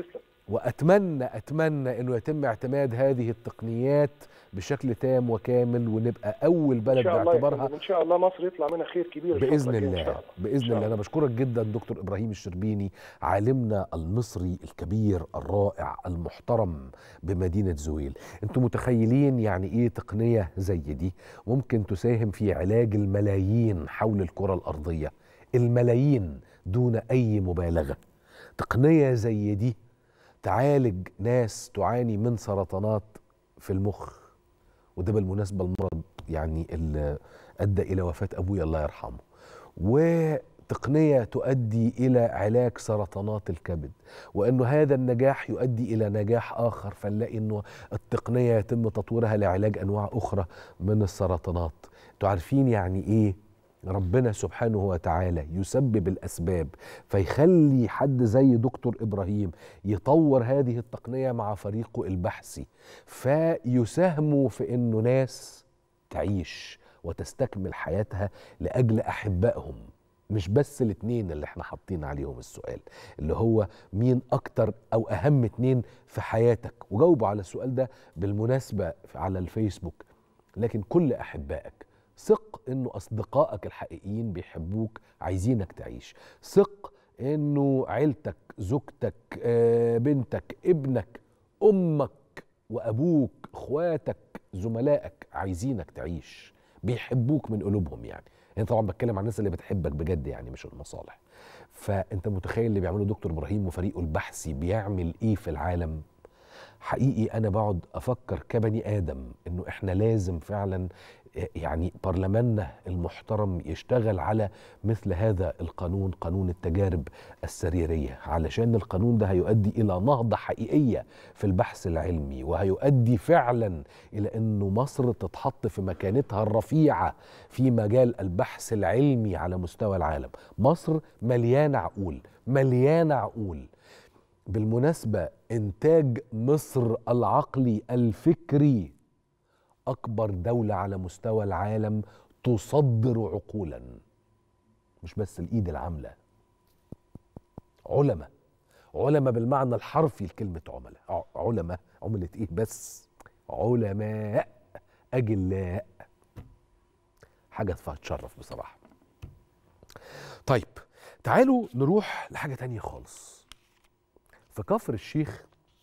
وأتمنى أنه يتم اعتماد هذه التقنيات بشكل تام وكامل، ونبقى أول بلد باعتبارها. إن شاء الله مصر يطلع منها خير كبير بإذن الله. بإذن الله. أنا بشكرك جدا دكتور إبراهيم الشربيني، عالمنا المصري الكبير الرائع المحترم بمدينة زويل. أنتم متخيلين يعني إيه تقنية زي دي ممكن تساهم في علاج الملايين حول الكرة الأرضية؟ الملايين دون أي مبالغة. تقنية زي دي تعالج ناس تعاني من سرطانات في المخ، وده بالمناسبة المرض يعني اللي أدى إلى وفاة أبويا الله يرحمه. وتقنية تؤدي إلى علاج سرطانات الكبد، وأنه هذا النجاح يؤدي إلى نجاح آخر، فنلاقي أنه التقنية يتم تطويرها لعلاج أنواع أخرى من السرطانات. تعرفين يعني إيه ربنا سبحانه وتعالى يسبب الأسباب فيخلي حد زي دكتور إبراهيم يطور هذه التقنية مع فريقه البحثي، فيساهموا في أنه ناس تعيش وتستكمل حياتها لأجل أحبائهم. مش بس الاتنين اللي احنا حاطين عليهم السؤال اللي هو مين أكتر أو أهم اتنين في حياتك، وجاوبوا على السؤال ده بالمناسبة على الفيسبوك. لكن كل أحبائك، ثق انه اصدقائك الحقيقيين بيحبوك عايزينك تعيش، ثق انه عيلتك، زوجتك، بنتك، ابنك، امك وابوك، اخواتك، زملائك عايزينك تعيش، بيحبوك من قلوبهم. يعني طبعا بتكلم عن الناس اللي بتحبك بجد، يعني مش المصالح. فانت متخيل اللي بيعمله دكتور ابراهيم وفريقه البحثي بيعمل ايه في العالم؟ حقيقي انا بقعد افكر كبني ادم انه احنا لازم فعلا يعني برلماننا المحترم يشتغل على مثل هذا القانون، قانون التجارب السريرية، علشان القانون ده هيؤدي إلى نهضة حقيقية في البحث العلمي، وهيؤدي فعلا إلى أنه مصر تتحط في مكانتها الرفيعة في مجال البحث العلمي على مستوى العالم. مصر مليانة عقول، مليانة عقول. بالمناسبة إنتاج مصر العقلي الفكري أكبر دولة على مستوى العالم تصدر عقولا، مش بس الإيد العاملة، علماء، علماء بالمعنى الحرفي لكلمة علماء. عملة إيه بس؟ علماء أجلاء. حاجة تشرف بصراحة. طيب تعالوا نروح لحاجة تانية خالص. في كفر الشيخ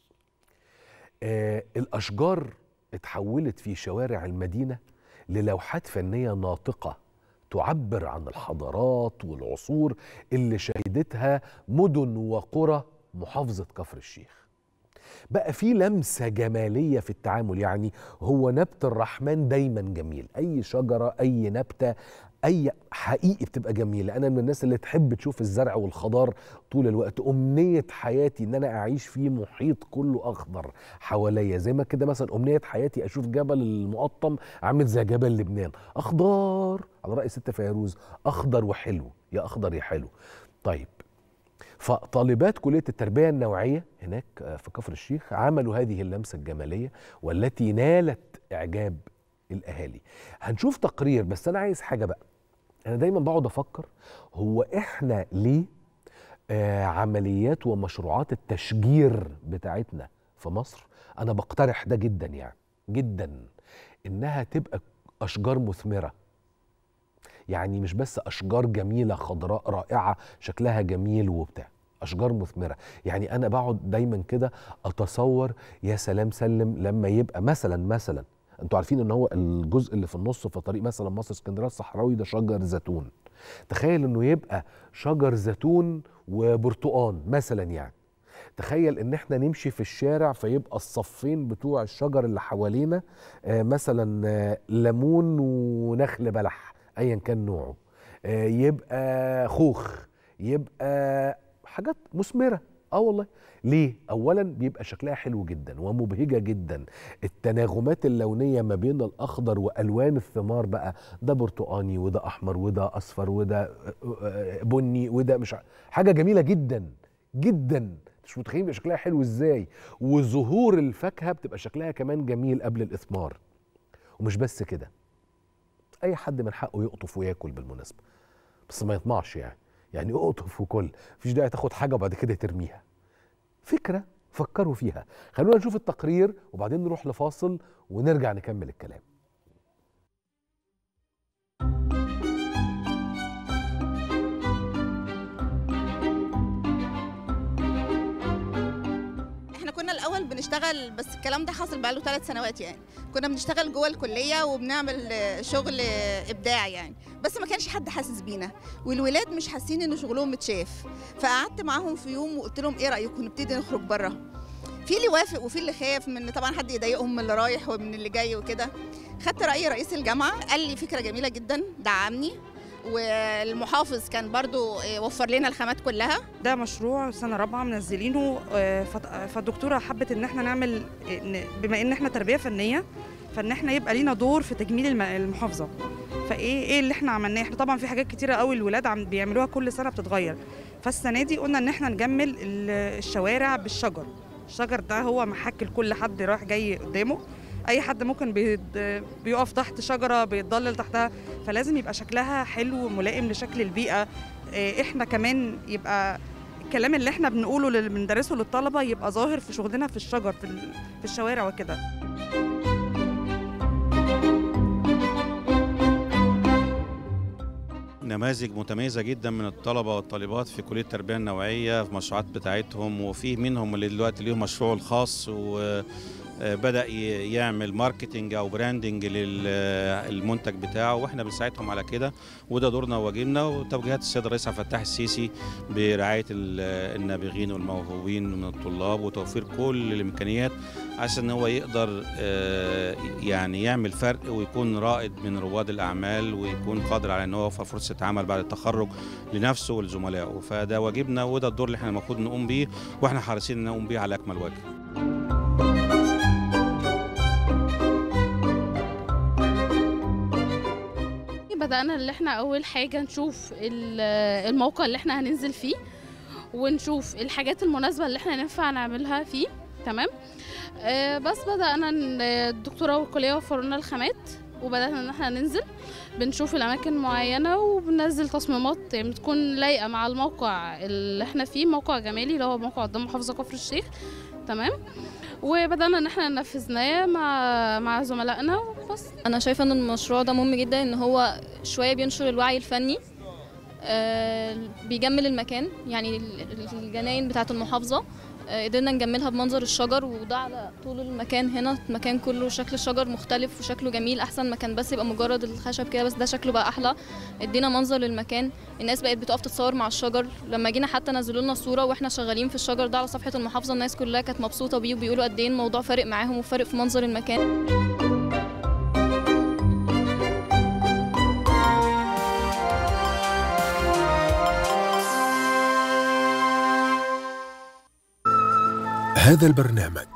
الأشجار اتحولت في شوارع المدينة للوحات فنية ناطقة تعبر عن الحضارات والعصور اللي شهدتها مدن وقرى محافظة كفر الشيخ. بقى في لمسة جمالية في التعامل. يعني هو نبت الرحمن دايما جميل، أي شجرة، أي نبتة، أي حقيقي بتبقى جميلة. أنا من الناس اللي تحب تشوف الزرع والخضار طول الوقت. أمنية حياتي إن أنا أعيش في محيط كله أخضر حواليا، زي ما كده مثلا أمنية حياتي أشوف جبل المقطم عامل زي جبل لبنان، أخضر على رأي ست فيروز، أخضر وحلو، يا أخضر يا حلو. طيب فطالبات كلية التربية النوعية هناك في كفر الشيخ عملوا هذه اللمسة الجمالية والتي نالت إعجاب الأهالي. هنشوف تقرير، بس أنا عايز حاجة بقى. أنا دايما بقعد أفكر هو إحنا ليه عمليات ومشروعات التشجير بتاعتنا في مصر، أنا بقترح ده جدا يعني جدا، إنها تبقى أشجار مثمرة. يعني مش بس أشجار جميلة خضراء رائعة شكلها جميل وبتاع، أشجار مثمرة. يعني أنا بقعد دايما كده أتصور يا سلام سلم لما يبقى مثلا انتوا عارفين ان هو الجزء اللي في النص في طريق مثلا مصر اسكندريه الصحراوي ده شجر زيتون. تخيل انه يبقى شجر زيتون وبرتقان مثلا. يعني تخيل ان احنا نمشي في الشارع فيبقى الصفين بتوع الشجر اللي حوالينا مثلا ليمون ونخل بلح ايا كان نوعه، يبقى خوخ، يبقى حاجات مثمره. والله ليه؟ اولا بيبقى شكلها حلو جدا ومبهجه جدا، التناغمات اللونيه ما بين الاخضر والوان الثمار بقى، ده برتقاني وده احمر وده اصفر وده بني وده مش حاجه جميله جدا جدا. مش متخيلين بيبقى شكلها حلو ازاي. وظهور الفاكهه بتبقى شكلها كمان جميل قبل الاثمار. ومش بس كده، اي حد من حقه يقطف وياكل بالمناسبه، بس ما يطمعش. يعني اقطف وكل، مفيش داعي تاخد حاجه وبعد كده ترميها. فكروا فيها. خلونا نشوف التقرير وبعدين نروح لفاصل ونرجع نكمل الكلام. كنا الأول بنشتغل، بس الكلام ده حصل بقاله 3 سنوات يعني. كنا بنشتغل جوه الكلية وبنعمل شغل إبداع يعني، بس ما كانش حد حاسس بينا، والولاد مش حاسين إن شغلهم متشاف. فقعدت معاهم في يوم وقلت لهم إيه رأيكم نبتدي نخرج بره؟ في اللي وافق وفي اللي خاف من طبعا حد يضايقهم من اللي رايح ومن اللي جاي وكده. خدت رأي رئيس الجامعة، قال لي فكرة جميلة جدا، دعمني، والمحافظ كان برضو وفر لنا الخامات كلها. ده مشروع سنة رابعة منزلينه، فالدكتورة حبت ان احنا نعمل، بما ان احنا تربية فنية، فان احنا يبقى لينا دور في تجميل المحافظة. فايه اللي احنا عملناه؟ احنا طبعا في حاجات كتيرة قوي الولاد بيعملوها كل سنة بتتغير، فالسنة دي قلنا ان احنا نجمل الشوارع بالشجر. الشجر ده هو محك لكل حد رايح جاي قدامه، اي حد ممكن بيقف تحت شجره بيتضلل تحتها، فلازم يبقى شكلها حلو وملائم لشكل البيئه. احنا كمان يبقى الكلام اللي احنا بنقوله اللي بندرسه للطلبه يبقى ظاهر في شغلنا في الشجر في الشوارع وكده. نماذج متميزة جدا من الطلبة والطالبات في كلية التربية النوعية في المشروعات بتاعتهم، وفي منهم اللي دلوقتي ليهم مشروعه الخاص وبدأ يعمل ماركتينج أو براندنج للمنتج بتاعه، واحنا بنساعدهم على كده، وده دورنا وواجبنا وتوجيهات السيد الرئيس عبد الفتاح السيسي برعاية النابغين والموهوبين من الطلاب وتوفير كل الإمكانيات عشان هو يقدر يعني يعمل فرق ويكون رائد من رواد الأعمال ويكون قادر على أنه يوفر فرصة عمل بعد التخرج لنفسه ولزملائه. فده واجبنا وده الدور اللي احنا المفروض نقوم بيه، واحنا حريصين ان نقوم بيه على أكمل وجه. بدأنا اللي احنا أول حاجة نشوف الموقع اللي احنا هننزل فيه، ونشوف الحاجات المناسبة اللي احنا ننفع نعملها فيه. تمام. بس بدأنا الدكتورة والكلية وفروا لنا الخامات، وبدأنا ان احنا ننزل بنشوف الأماكن معينة وبننزل تصميمات يعني بتكون لايقة مع الموقع اللي احنا فيه، موقع جمالي اللي هو موقع قدام محافظة كفر الشيخ. تمام. وبدأنا ان احنا ننفذناه مع زملائنا وبس. انا شايفه ان المشروع ده مهم جدا، ان هو شويه بينشر الوعي الفني، بيجمل المكان، يعني الجناين بتاعه المحافظه قدرنا نجملها بمنظر الشجر، وده على طول المكان. هنا المكان كله شكل الشجر مختلف وشكله جميل، احسن ما كان بس يبقى مجرد الخشب كده، بس ده شكله بقى احلى. ادينا منظر للمكان، الناس بقت بتقف تتصور مع الشجر. لما جينا حتى نزلوا لنا صوره واحنا شغالين في الشجر ده على صفحه المحافظه، الناس كلها كانت مبسوطه بيه وبيقولوا قد ايه الموضوع فارق معاهم وفارق في منظر المكان. هذا البرنامج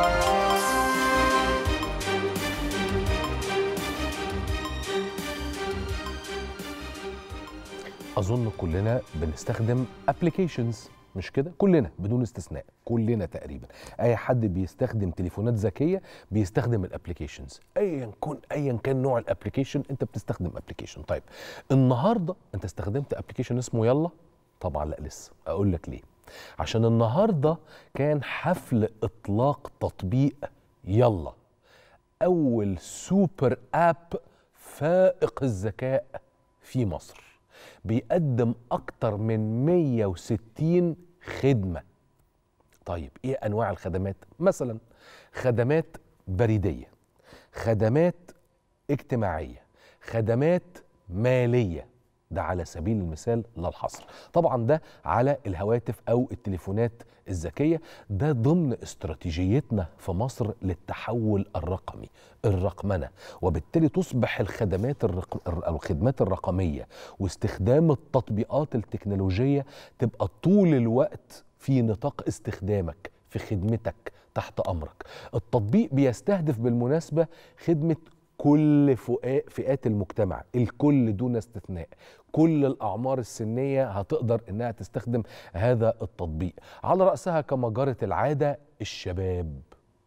أظن كلنا بنستخدم ابليكيشنز، مش كده؟ كلنا بدون استثناء، كلنا تقريبا. أي حد بيستخدم تليفونات ذكية بيستخدم الابليكيشنز، أيا كان نوع الابليكيشن أنت بتستخدم ابليكيشن. طيب النهارده أنت استخدمت ابليكيشن اسمه يلا؟ طبعا لا لسه، أقول لك ليه. عشان النهارده كان حفل إطلاق تطبيق يلا، أول سوبر آب فائق الذكاء في مصر، بيقدم أكتر من 160 خدمة. طيب إيه أنواع الخدمات؟ مثلا خدمات بريدية، خدمات اجتماعية، خدمات مالية، ده على سبيل المثال لا الحصر. طبعا ده على الهواتف أو التليفونات الذكية، ده ضمن استراتيجيتنا في مصر للتحول الرقمي، الرقمنة، وبالتالي تصبح الخدمات الرقمية واستخدام التطبيقات التكنولوجية تبقى طول الوقت في نطاق استخدامك، في خدمتك، تحت أمرك. التطبيق بيستهدف بالمناسبة خدمة كل فئات المجتمع، الكل دون استثناء، كل الأعمار السنية هتقدر إنها تستخدم هذا التطبيق، على رأسها كما جرت العادة الشباب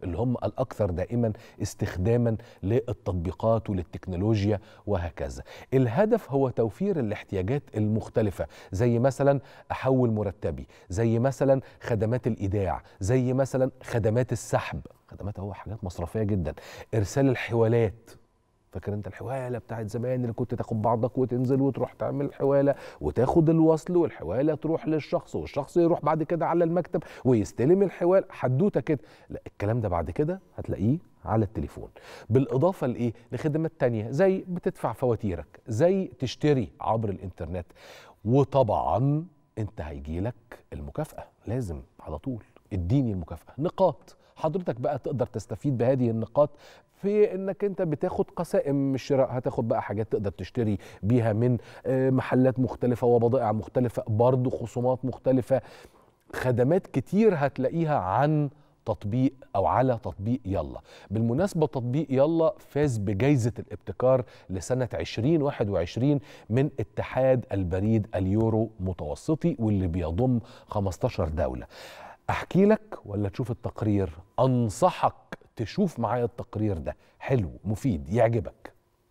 اللي هم الأكثر دائما استخداما للتطبيقات وللتكنولوجيا وهكذا. الهدف هو توفير الاحتياجات المختلفة، زي مثلا أحول مرتبي، زي مثلا خدمات الإيداع، زي مثلا خدمات السحب، خدمات هو حاجات مصرفية جدا، إرسال الحوالات. فاكر انت الحواله بتاعت زمان اللي كنت تاخد بعضك وتنزل وتروح تعمل حواله وتاخد الوصل والحواله تروح للشخص والشخص يروح بعد كده على المكتب ويستلم الحواله، حدوته كده. لا، الكلام ده بعد كده هتلاقيه على التليفون، بالاضافه لايه؟ لخدمات تانية زي بتدفع فواتيرك، زي تشتري عبر الانترنت. وطبعا انت هيجيلك المكافاه، لازم على طول اديني المكافاه، نقاط. حضرتك بقى تقدر تستفيد بهذه النقاط في انك انت بتاخد قسائم من الشراء، هتاخد بقى حاجات تقدر تشتري بيها من محلات مختلفة وبضائع مختلفة، برضو خصومات مختلفة، خدمات كتير هتلاقيها عن تطبيق أو على تطبيق يلا. بالمناسبة تطبيق يلا فاز بجائزة الابتكار لسنة 2021 من اتحاد البريد اليورو متوسطي، واللي بيضم 15 دولة. أحكي لك ولا تشوف التقرير؟ أنصحك تشوف معايا التقرير ده، حلو مفيد يعجبك.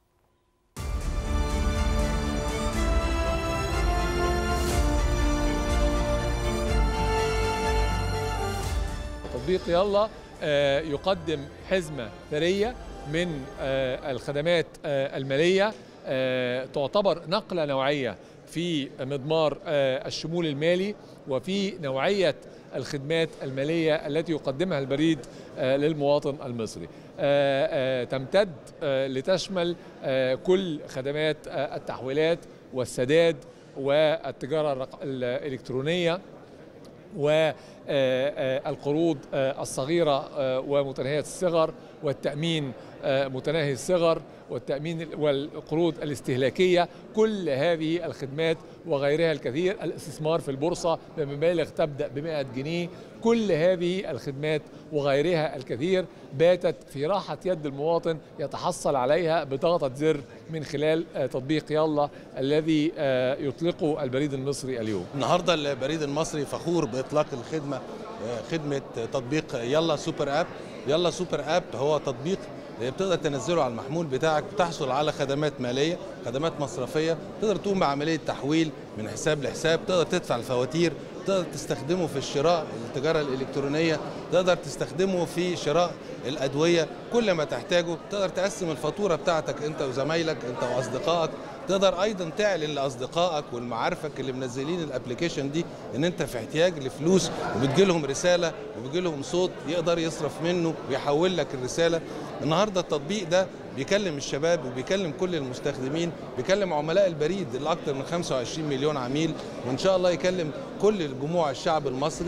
تطبيق يلا يقدم حزمة ثرية من الخدمات المالية، تعتبر نقلة نوعية في مضمار الشمول المالي وفي نوعية الخدمات المالية التي يقدمها البريد للمواطن المصري. تمتد لتشمل كل خدمات التحويلات والسداد والتجارة الإلكترونية والقروض الصغيرة ومتناهية الصغر، والتأمين متناهي الصغر، والتأمين والقروض الاستهلاكية. كل هذه الخدمات وغيرها الكثير، الاستثمار في البورصة بمبالغ تبدأ ب100 جنيه، كل هذه الخدمات وغيرها الكثير باتت في راحة يد المواطن يتحصل عليها بضغطة زر من خلال تطبيق يلا الذي يطلقه البريد المصري اليوم. النهارده البريد المصري فخور بإطلاق الخدمة، خدمة تطبيق يلا سوبر اب. يلا سوبر اب هو تطبيق بتقدر تنزله على المحمول بتاعك، بتحصل على خدمات مالية، خدمات مصرفية، تقدر تقوم بعملية تحويل من حساب لحساب، تقدر تدفع الفواتير، تقدر تستخدمه في الشراء، التجارة الإلكترونية، تقدر تستخدمه في شراء الأدوية، كل ما تحتاجه. تقدر تقسم الفاتورة بتاعتك أنت وزمايلك، أنت وأصدقائك. تقدر أيضا تعلن لأصدقائك والمعارفك اللي منزلين الابليكيشن دي إن أنت في احتياج لفلوس، وبتجيلهم رسالة وبيجيلهم صوت يقدر يصرف منه ويحول لك الرسالة. النهارده التطبيق ده بيكلم الشباب وبيكلم كل المستخدمين، بيكلم عملاء البريد اللي أكثر من 25 مليون عميل، وإن شاء الله يكلم كل جموع الشعب المصري.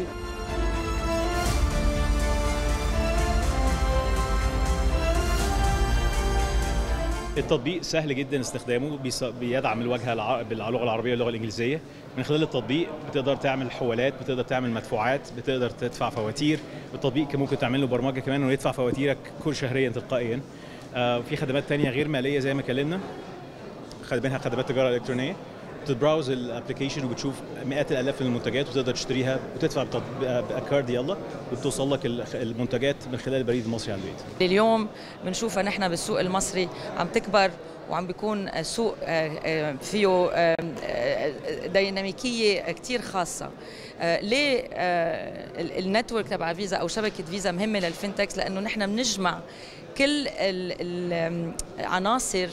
التطبيق سهل جدا استخدامه، بيدعم الواجهه باللغه العربيه واللغه الانجليزيه. من خلال التطبيق بتقدر تعمل حوالات، بتقدر تعمل مدفوعات، بتقدر تدفع فواتير. التطبيق ممكن تعمل له برمجه كمان انه يدفع فواتيرك كل شهريا تلقائيا. في خدمات تانية غير ماليه زي ما اتكلمنا، منها خدمات تجاره الكترونيه. بتبراوز الابلكيشن وبتشوف مئات الالاف من المنتجات وتقدر تشتريها وتدفع بكارد يلا، وبتوصل لك المنتجات من خلال البريد المصري على البيت. اليوم بنشوفها نحن بالسوق المصري عم تكبر، وعم بيكون سوق فيه ديناميكية كتير خاصة. ليه النتورك تبع فيزا أو شبكة فيزا مهمة للفينتكس؟ لأنه نحن بنجمع كل العناصر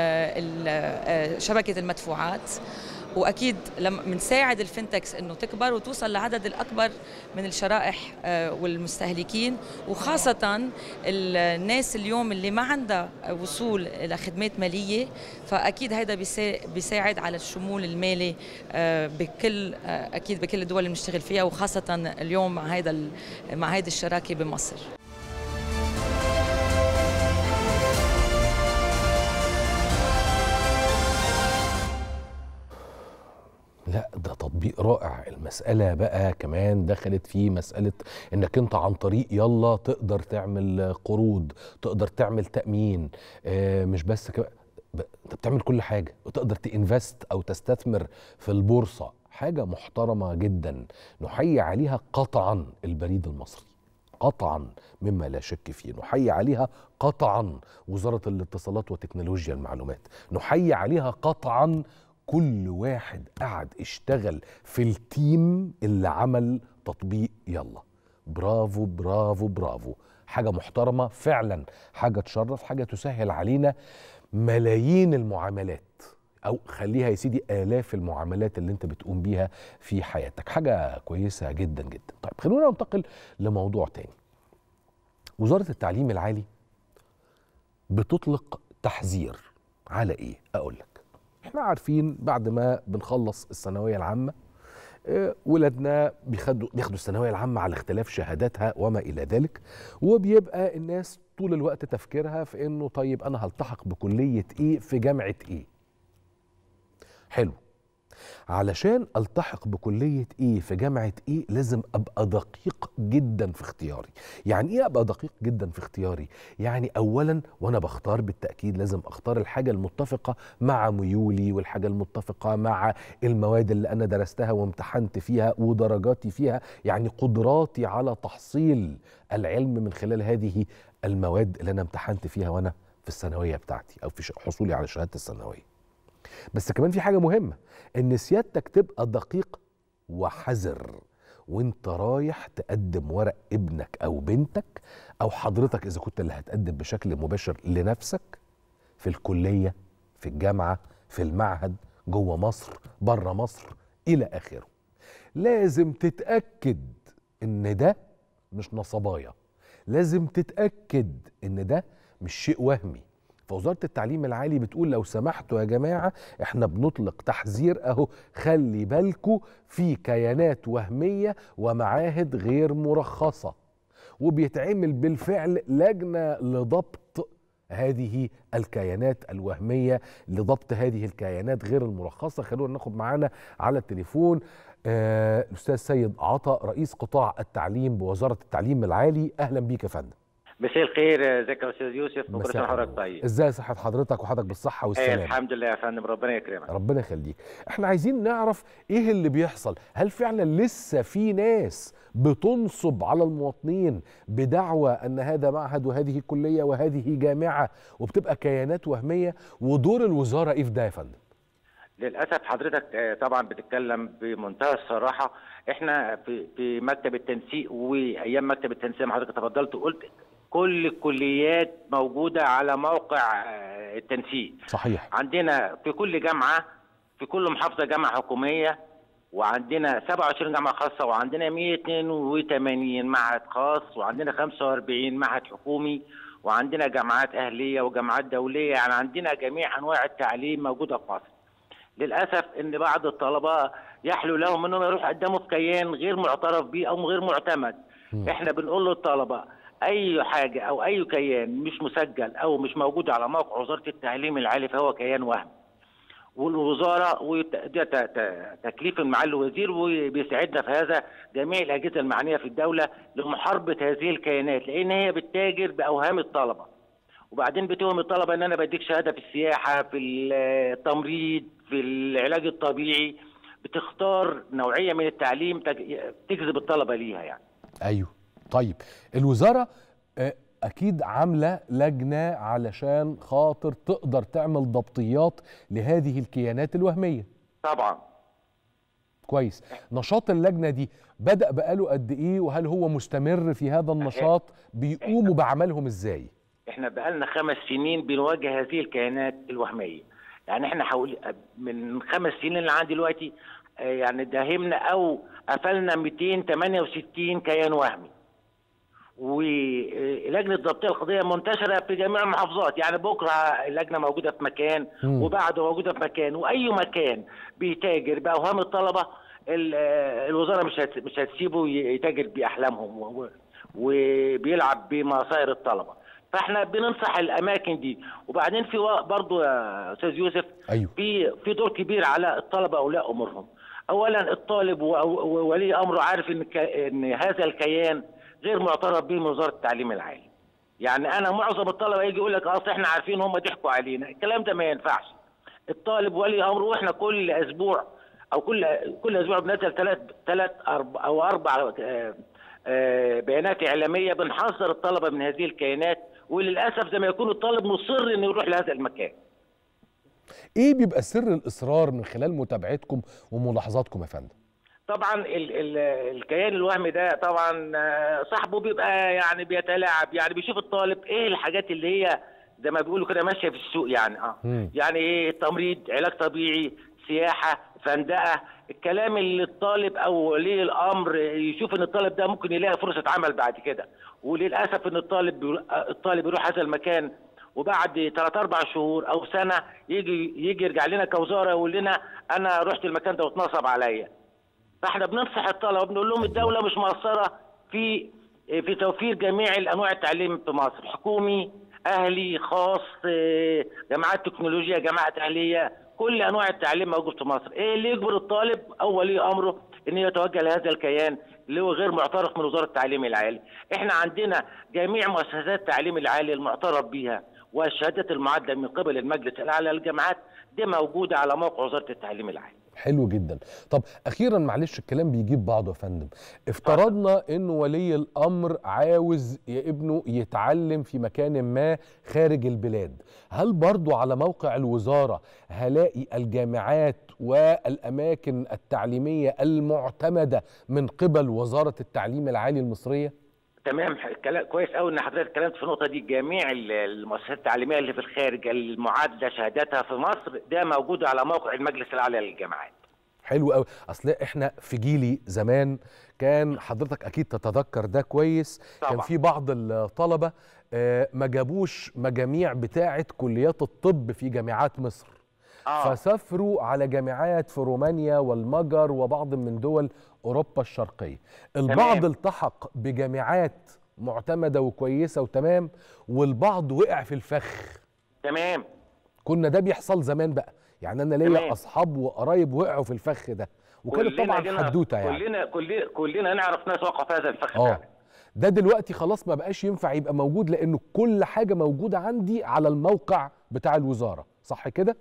شبكة المدفوعات، واكيد لما بنساعد الفينتكس انه تكبر وتوصل لعدد الاكبر من الشرائح والمستهلكين، وخاصه الناس اليوم اللي ما عندها وصول لخدمات ماليه، فاكيد هذا بيساعد على الشمول المالي بكل اكيد بكل الدول اللي بنشتغل فيها، وخاصه اليوم مع هذه الشراكه بمصر. لا ده تطبيق رائع. المسألة بقى كمان دخلت في مسألة انك انت عن طريق يلا تقدر تعمل قروض، تقدر تعمل تأمين، مش بس كده، انت بتعمل كل حاجة، وتقدر تinvest او تستثمر في البورصة. حاجة محترمة جدا نحيي عليها قطعا البريد المصري. قطعا مما لا شك فيه. نحيي عليها قطعا وزارة الاتصالات وتكنولوجيا المعلومات، نحيي عليها قطعا كل واحد قعد اشتغل في التيم اللي عمل تطبيق يلا. برافو برافو برافو، حاجة محترمة فعلا، حاجة تشرف، حاجة تسهل علينا ملايين المعاملات، أو خليها يا سيدي آلاف المعاملات اللي أنت بتقوم بيها في حياتك. حاجة كويسة جدا جدا. طيب خلونا ننتقل لموضوع تاني. وزارة التعليم العالي بتطلق تحذير على إيه؟ أقول لك. إحنا عارفين بعد ما بنخلص الثانوية العامة ولادنا بياخدوا الثانوية العامة على اختلاف شهاداتها وما إلى ذلك، وبيبقى الناس طول الوقت تفكيرها في إنه طيب أنا هلتحق بكلية إيه في جامعة إيه؟ حلو. علشان التحق بكلية ايه في جامعة ايه لازم ابقى دقيق جدا في اختياري. يعني ايه ابقى دقيق جدا في اختياري؟ يعني اولا وانا بختار بالتأكيد لازم اختار الحاجة المتفقة مع ميولي والحاجة المتفقة مع المواد اللي انا درستها وامتحنت فيها ودرجاتي فيها، يعني قدراتي على تحصيل العلم من خلال هذه المواد اللي انا امتحنت فيها وانا في الثانوية بتاعتي او في حصولي على شهادة الثانوية. بس كمان في حاجة مهمة، ان سيادتك تبقى دقيق وحذر وانت رايح تقدم ورق ابنك او بنتك او حضرتك اذا كنت اللي هتقدم بشكل مباشر لنفسك في الكلية، في الجامعة، في المعهد، جوه مصر، بره مصر، الى اخره. لازم تتأكد ان ده مش نصبايا، لازم تتأكد ان ده مش شيء وهمي. فوزارة التعليم العالي بتقول لو سمحتوا يا جماعة احنا بنطلق تحذير اهو، خلي بالكوا في كيانات وهمية ومعاهد غير مرخصة، وبيتعمل بالفعل لجنة لضبط هذه الكيانات الوهمية، لضبط هذه الكيانات غير المرخصة. خلونا ناخد معانا على التليفون الأستاذ سيد عطا رئيس قطاع التعليم بوزارة التعليم العالي. أهلا بيك يا فندم. مساء الخير، ازيك يا استاذ يوسف؟ وكل سنه وحضرتك طيب. ازاي صحه حضرتك وحضرتك بالصحه والسلامه؟ الحمد لله يا فندم، ربنا يكرمك. ربنا يخليك. احنا عايزين نعرف ايه اللي بيحصل، هل فعلا لسه في ناس بتنصب على المواطنين بدعوى ان هذا معهد وهذه كليه وهذه جامعه وبتبقى كيانات وهميه، ودور الوزاره ايه في ده يا فندم؟ للاسف حضرتك طبعا بتتكلم بمنتهى الصراحه. احنا في مكتب التنسيق وايام مكتب التنسيق ما حضرتك تفضلت وقلت كل الكليات موجودة على موقع التنسيق. صحيح. عندنا في كل جامعة، في كل محافظة جامعة حكومية، وعندنا 27 جامعة خاصة، وعندنا 182 معهد خاص، وعندنا 45 معهد حكومي، وعندنا جامعات أهلية وجامعات دولية. يعني عندنا جميع أنواع التعليم موجودة في مصر. للأسف إن بعض الطلبة يحلو لهم إنهم يروحوا يقدموا في كيان غير معترف به أو غير معتمد. إحنا بنقول للطلبة أي حاجة أو أي كيان مش مسجل أو مش موجود على موقع وزارة التعليم العالي فهو كيان وهم. والوزارة وده تكليف من معالي الوزير وبيساعدنا في هذا جميع الأجهزة المعنية في الدولة لمحاربة هذه الكيانات، لأن هي بتتاجر بأوهام الطلبة، وبعدين بتوهم الطلبة إن أنا بديك شهادة في السياحة، في التمريض، في العلاج الطبيعي. بتختار نوعية من التعليم تجذب الطلبة ليها يعني. أيوه. طيب الوزارة أكيد عاملة لجنة علشان خاطر تقدر تعمل ضبطيات لهذه الكيانات الوهمية. طبعا. كويس. نشاط اللجنة دي بدأ بقاله قد إيه، وهل هو مستمر في هذا النشاط؟ بيقوموا بعملهم إزاي؟ إحنا بقالنا 5 سنين بنواجه هذه الكيانات الوهمية. يعني إحنا من 5 سنين اللي عندي دلوقتي يعني داهمنا أو قفلنا 268 كيان وهمي. ولجنه ضبطيه القضيه منتشره في جميع المحافظات. يعني بكره اللجنه موجوده في مكان وبعده موجوده في مكان، واي مكان بيتاجر باوهام الطلبه الوزاره مش هتسيبه يتاجر باحلامهم وبيلعب بمصائر الطلبه. فاحنا بننصح الاماكن دي. وبعدين في برضه يا استاذ يوسف، أيوه. في دور كبير على الطلبه اولياء امورهم. اولا الطالب وولي امره عارف ان هذا الكيان غير معترف به من وزاره التعليم العالي. يعني انا معظم الطلبه يجي يقول لك اصل احنا عارفين هم ضحكوا علينا، الكلام ده ما ينفعش. الطالب ولي امره، واحنا كل اسبوع او كل اسبوع بننزل 3 أو 4 بيانات اعلاميه بنحذر الطلبه من هذه الكيانات، وللاسف زي ما يكون الطالب مصر انه يروح لهذا المكان. ايه بيبقى سر الاصرار من خلال متابعتكم وملاحظاتكم يا فندم؟ طبعا الكيان الوهمي ده طبعا صاحبه بيبقى يعني بيتلاعب، يعني بيشوف الطالب ايه الحاجات اللي هي زي ما بيقولوا كده ماشيه في السوق، يعني يعني ايه تمريض، علاج طبيعي، سياحه، فندقه، الكلام اللي الطالب او ولي الامر يشوف ان الطالب ده ممكن يلاقي فرصه عمل بعد كده. وللاسف ان الطالب يروح هذا المكان وبعد 3-4 شهور او سنه يجي يرجع لنا كوزاره يقول لنا انا رحت المكان ده واتنصب عليا. فاحنا بننصح الطلبه وبنقول لهم الدوله مش مقصره في توفير جميع انواع التعليم في مصر، حكومي، اهلي، خاص، جامعات تكنولوجيا، جامعات اهليه، كل انواع التعليم موجود في مصر. ايه اللي يجبر الطالب او ولي امره ان يتوجه لهذا الكيان اللي هو غير معترف من وزاره التعليم العالي؟ احنا عندنا جميع مؤسسات التعليم العالي المعترف بها والشهادات المعادله من قبل المجلس الاعلى للجامعات دي موجوده على موقع وزاره التعليم العالي. حلو جدا. طب اخيرا معلش الكلام بيجيب بعضه يا فندم، افترضنا انه ولي الامر عاوز يا ابنه يتعلم في مكان ما خارج البلاد، هل برضو على موقع الوزاره هلاقي الجامعات والاماكن التعليميه المعتمده من قبل وزاره التعليم العالي المصريه؟ تمام، كويس قوي ان حضرتك اتكلمت في النقطه دي. جميع المؤسسات التعليميه اللي في الخارج المعادله شهاداتها في مصر ده موجوده على موقع المجلس الاعلى للجامعات. حلو قوي. اصل احنا في جيلي زمان كان حضرتك اكيد تتذكر ده كويس طبعا. كان في بعض الطلبه ما جابوش مجاميع بتاعه كليات الطب في جامعات مصر، فسافروا على جامعات في رومانيا والمجر وبعض من دول أوروبا الشرقية. البعض التحق بجامعات معتمدة وكويسة وتمام، والبعض وقع في الفخ. تمام. كنا ده بيحصل زمان بقى، يعني أنا ليا أصحاب وقرايب وقعوا في الفخ ده، وكانت طبعا حدوتة يعني. كلنا نعرف ناس وقعوا في هذا الفخ فعلا. ده دلوقتي خلاص ما بقاش ينفع يبقى موجود، لأنه كل حاجة موجودة عندي على الموقع بتاع الوزارة، صح كده؟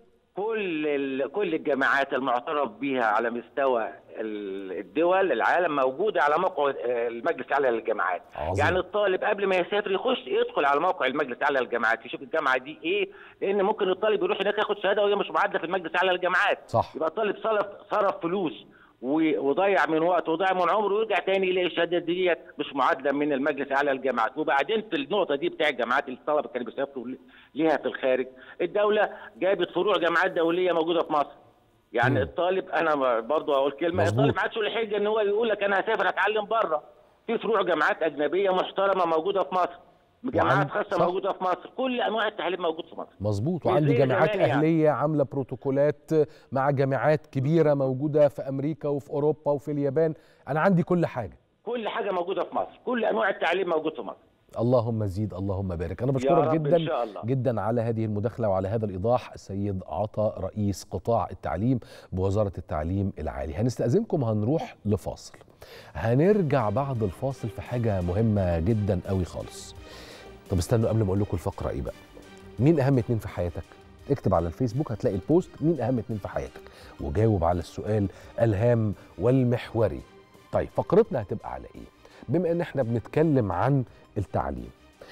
كل الجامعات المعترف بها على مستوى الدول العالم موجوده على موقع المجلس الاعلى للجامعات. يعني الطالب قبل ما يسافر يدخل على موقع المجلس الاعلى للجامعات يشوف الجامعه دي ايه، لان ممكن الطالب يروح هناك ياخد شهاده وهي مش معادله في المجلس الاعلى للجامعات. صح. يبقى الطالب صرف فلوس وضيع من وقته وضيع من عمره ويرجع تاني يلاقي الشهاده ديت مش معادله من المجلس الاعلى للجامعات. وبعدين في النقطه دي بتاع الجامعات اللي الطلبه كانوا بيسافروا ليها في الخارج، الدوله جابت فروع جامعات دوليه موجوده في مصر. يعني الطالب انا برضه هقول كلمه، الطالب ما عادش له حجه ان هو يقول لك انا هسافر اتعلم بره. في فروع جامعات اجنبيه محترمه موجوده في مصر، جامعات خاصه موجوده في مصر، كل انواع التعليم موجود في مصر. مظبوط. وعندي جامعات اهليه عامله بروتوكولات مع جامعات كبيره موجوده في امريكا وفي اوروبا وفي اليابان. انا عندي كل حاجه موجوده في مصر، كل انواع التعليم موجود في مصر. اللهم زيد اللهم بارك. انا بشكرك جدا جدا على هذه المداخله وعلى هذا الايضاح السيد عطا رئيس قطاع التعليم بوزاره التعليم العالي. هنستأذنكم هنروح لفاصل، هنرجع بعد الفاصل في حاجه مهمه جدا قوي خالص. طب استنوا قبل ما اقول لكم الفقره ايه بقى. مين اهم 2 في حياتك؟ اكتب على الفيسبوك هتلاقي البوست مين اهم 2 في حياتك، وجاوب على السؤال الهام والمحوري. طيب فقرتنا هتبقى على ايه؟ بما ان احنا بنتكلم عن التعليم،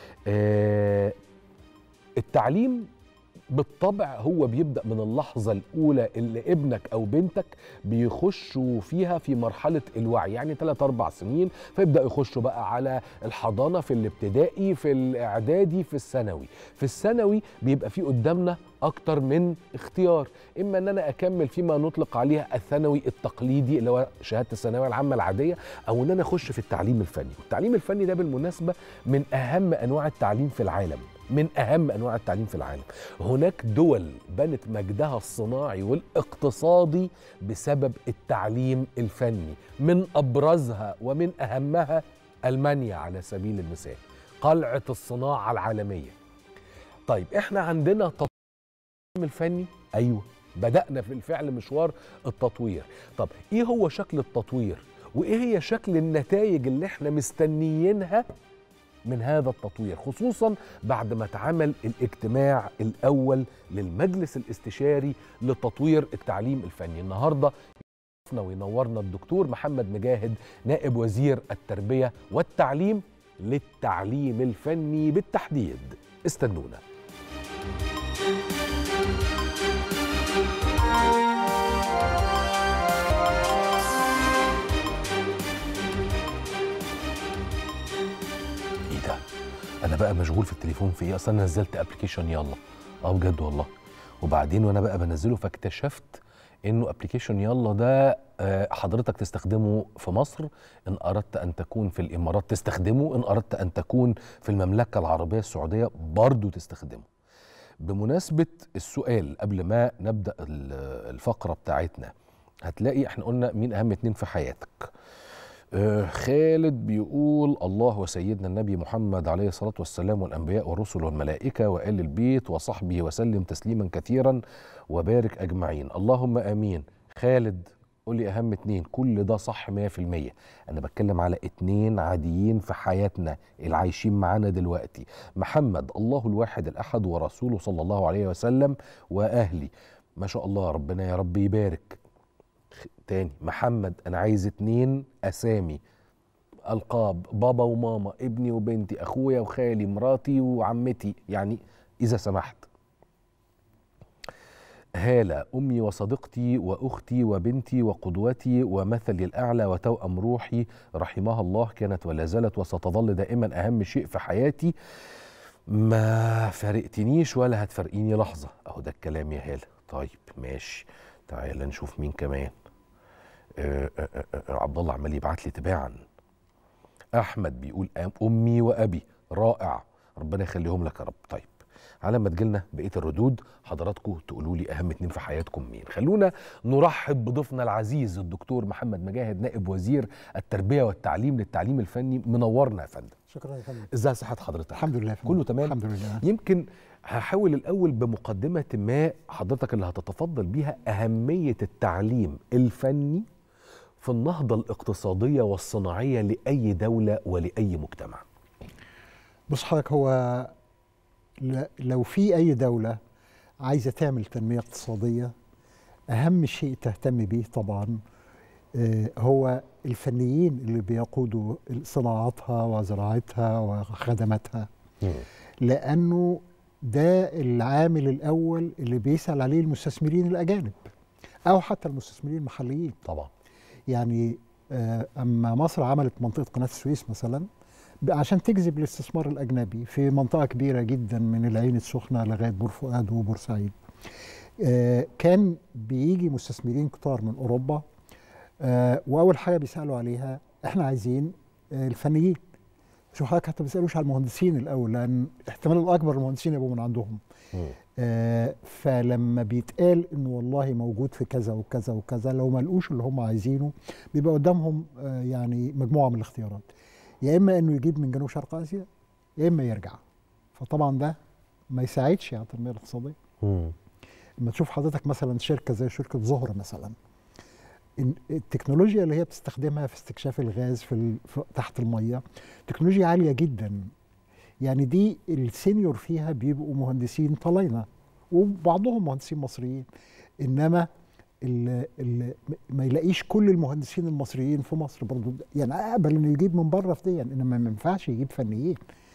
التعليم بالطبع هو بيبدأ من اللحظة الأولى اللي ابنك أو بنتك بيخشوا فيها في مرحلة الوعي، يعني 3-4 سنين، فيبدأ يخشوا بقى على الحضانة، في الابتدائي، في الإعدادي، في الثانوي. في الثانوي بيبقى في قدامنا أكتر من اختيار، إما أن أنا أكمل فيما نطلق عليها الثانوي التقليدي اللي هو شهادة الثانوية العامة العادية، أو أن أنا أخش في التعليم الفني. والتعليم الفني ده بالمناسبة من أهم أنواع التعليم في العالم، من أهم أنواع التعليم في العالم. هناك دول بنت مجدها الصناعي والاقتصادي بسبب التعليم الفني، من أبرزها ومن أهمها ألمانيا على سبيل المثال، قلعة الصناعة العالمية. طيب إحنا عندنا تطوير الفني، أيوة بدأنا في الفعل مشوار التطوير. طب إيه هو شكل التطوير؟ وإيه هي شكل النتائج اللي إحنا مستنيينها من هذا التطوير، خصوصا بعد ما اتعمل الاجتماع الأول للمجلس الاستشاري لتطوير التعليم الفني؟ النهارده يشرفنا وينورنا الدكتور محمد مجاهد نائب وزير التربية والتعليم للتعليم الفني بالتحديد. استنونا. ايه ده؟ انا بقى مشغول في التليفون في ايه؟ اصلا انا نزلت ابلكيشن يلا. بجد والله. وبعدين وانا بقى بنزله فاكتشفت انه ابلكيشن يلا ده حضرتك تستخدمه في مصر، ان اردت ان تكون في الامارات تستخدمه، ان اردت ان تكون في المملكة العربية السعودية برضو تستخدمه. بمناسبة السؤال قبل ما نبدأ الفقرة بتاعتنا، هتلاقي احنا قلنا مين اهم 2 في حياتك. خالد بيقول الله وسيدنا النبي محمد عليه الصلاة والسلام والأنبياء والرسل والملائكة وآل البيت وصحبه وسلم تسليما كثيرا وبارك أجمعين، اللهم آمين. خالد قول لي أهم 2. كل ده صح 100%. أنا بتكلم على 2 عاديين في حياتنا العايشين معانا دلوقتي. محمد الله الواحد الأحد ورسوله صلى الله عليه وسلم وأهلي. ما شاء الله، ربنا يا رب يبارك. تاني محمد أنا عايز 2 أسامي، ألقاب، بابا وماما، ابني وبنتي، أخويا وخالي، مراتي وعمتي، يعني إذا سمحت. هالة أمي وصديقتي وأختي وبنتي وقدوتي ومثلي الأعلى وتوأم روحي رحمها الله، كانت ولا زالت وستظل دائما أهم شيء في حياتي، ما فارقتنيش ولا هتفرقيني لحظة. أهو ده الكلام يا هالة. طيب ماشي، تعال نشوف مين كمان. عبد الله عمال يبعت لي تباعا. احمد بيقول امي وابي. رائع، ربنا يخليهم لك يا رب. طيب على ما تجيلنا بقيه الردود حضراتكم تقولوا لي اهم 2 في حياتكم مين. خلونا نرحب بضيفنا العزيز الدكتور محمد مجاهد نائب وزير التربيه والتعليم للتعليم الفني. منورنا يا فندم. شكرا يا فندم. ازاي صحه حضرتك؟ الحمد لله فندم. كله تمام الحمد لله. يمكن هحاول الأول بمقدمة ما حضرتك اللي هتتفضل بيها أهمية التعليم الفني في النهضة الاقتصادية والصناعية لأي دولة ولأي مجتمع. بص حضرتك، هو لو في أي دولة عايزة تعمل تنمية اقتصادية، أهم شيء تهتم به طبعا هو الفنيين اللي بيقودوا صناعتها وزراعتها وخدماتها، لأنه ده العامل الأول اللي بيسأل عليه المستثمرين الأجانب أو حتى المستثمرين المحليين. طبعا يعني أما مصر عملت منطقة قناة السويس مثلا عشان تجذب الاستثمار الأجنبي في منطقة كبيرة جدا من العين السخنة لغاية بور فؤاد وبورسعيد، كان بيجي مستثمرين كتار من أوروبا، وأول حاجة بيسألوا عليها إحنا عايزين الفنيين. شوف حضرتك، حتى ما بيسألوش على المهندسين الأول، لأن احتمال الأكبر المهندسين يبقوا من عندهم. فلما بيتقال إنه والله موجود في كذا وكذا وكذا، لو ما لقوش اللي هم عايزينه بيبقى قدامهم يعني مجموعة من الاختيارات، يا إما إنه يجيب من جنوب شرق آسيا يا إما يرجع. فطبعا ده ما يساعدش على التنمية الاقتصادية. لما تشوف حضرتك مثلا شركة زي شركة زهرة مثلا، التكنولوجيا اللي هي بتستخدمها في استكشاف الغاز تحت المية تكنولوجيا عالية جدا. يعني دي السينيور فيها بيبقوا مهندسين طلاينة وبعضهم مهندسين مصريين، إنما ما يلاقيش كل المهندسين المصريين في مصر برضو. يعني أقبل إنه يجيب من بره في دي، إنما ما ينفعش يجيب فنيين.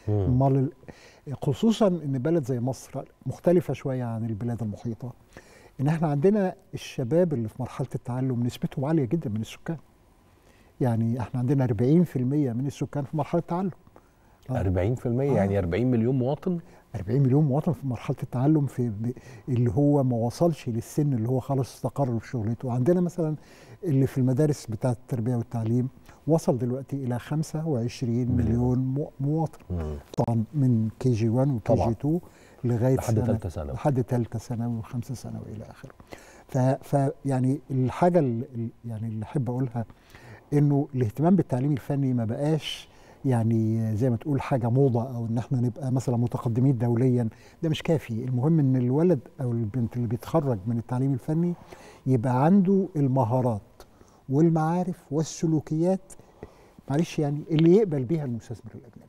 خصوصا إن بلد زي مصر مختلفة شوية عن البلاد المحيطة، إن إحنا عندنا الشباب اللي في مرحلة التعلم نسبتهم عالية جدا من السكان. يعني إحنا عندنا 40% من السكان في مرحلة التعلم. 40% يعني 40 مليون مواطن؟ 40 مليون مواطن في مرحلة التعلم، اللي هو ما وصلش للسن اللي هو خلاص استقر في شغلته. عندنا مثلا اللي في المدارس بتاعة التربية والتعليم وصل دلوقتي إلى 25 مليون مواطن. طبعا من كي جي 1 وكي جي 2 لغاية لحد ثالثة ثانوي، لحد ثالثة ثانوي وخمسة ثانوي إلى آخره. فيعني الحاجة اللي أحب أقولها إنه الاهتمام بالتعليم الفني ما بقاش يعني زي ما تقول حاجة موضة، أو إن احنا نبقى مثلا متقدمين دوليا. ده مش كافي. المهم إن الولد أو البنت اللي بيتخرج من التعليم الفني يبقى عنده المهارات والمعارف والسلوكيات، معلش يعني، اللي يقبل بيها المستثمر الأجنبي.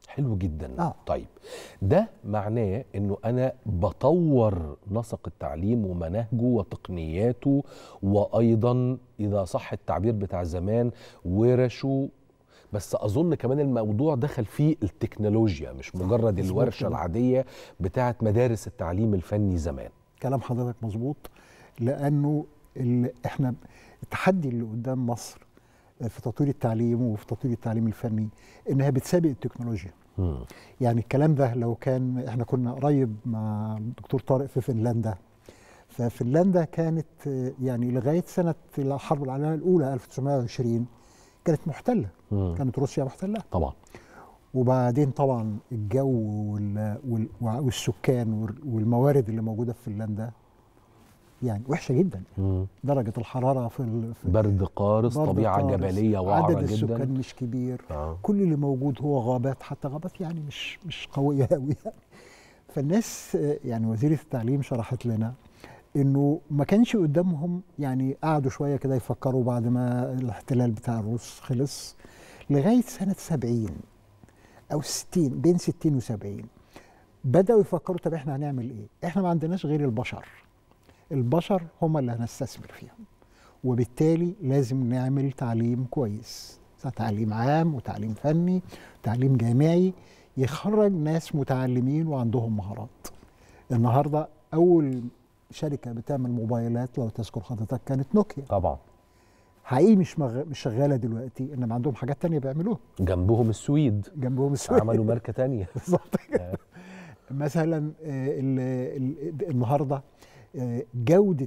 حلو جدا. طيب ده معناه انه انا بطور نسق التعليم ومناهجه وتقنياته، وايضا اذا صح التعبير بتاع زمان ورشه. بس اظن كمان الموضوع دخل فيه التكنولوجيا، مش مجرد الورشه العاديه بتاعه مدارس التعليم الفني زمان. كلام حضرتك مظبوط، لانه احنا التحدي اللي قدام مصر في تطوير التعليم وفي تطوير التعليم الفني انها بتسابق التكنولوجيا. يعني الكلام ده لو كان احنا كنا قريب مع الدكتور طارق في فنلندا، ففنلندا كانت يعني لغايه سنه الحرب العالميه الاولى 1920 كانت محتله، كانت روسيا محتله طبعا. وبعدين طبعا الجو والسكان والموارد اللي موجوده في فنلندا يعني وحشه جدا. درجه الحراره في برد قارس، طبيعه جبليه وعره جدا، عدد السكان مش كبير. كل اللي موجود هو غابات، حتى غابات يعني مش قويه قوي يعني. فالناس يعني وزيره التعليم شرحت لنا انه ما كانش قدامهم، يعني قعدوا شويه كده يفكروا بعد ما الاحتلال بتاع الروس خلص لغايه سنه 70 او 60، بين 60 و70 بداوا يفكروا طب احنا هنعمل ايه؟ احنا ما عندناش غير البشر هم اللي هنستثمر فيهم، وبالتالي لازم نعمل تعليم كويس، تعليم عام وتعليم فني وتعليم جامعي يخرج ناس متعلمين وعندهم مهارات. النهارده اول شركه بتعمل موبايلات لو تذكر حضرتك كانت نوكيا. طبعا. حقيقي مش شغاله دلوقتي، انما عندهم حاجات تانية بيعملوها. جنبهم السويد عملوا ماركه تانية. بالظبط كده. مثلا النهارده جوده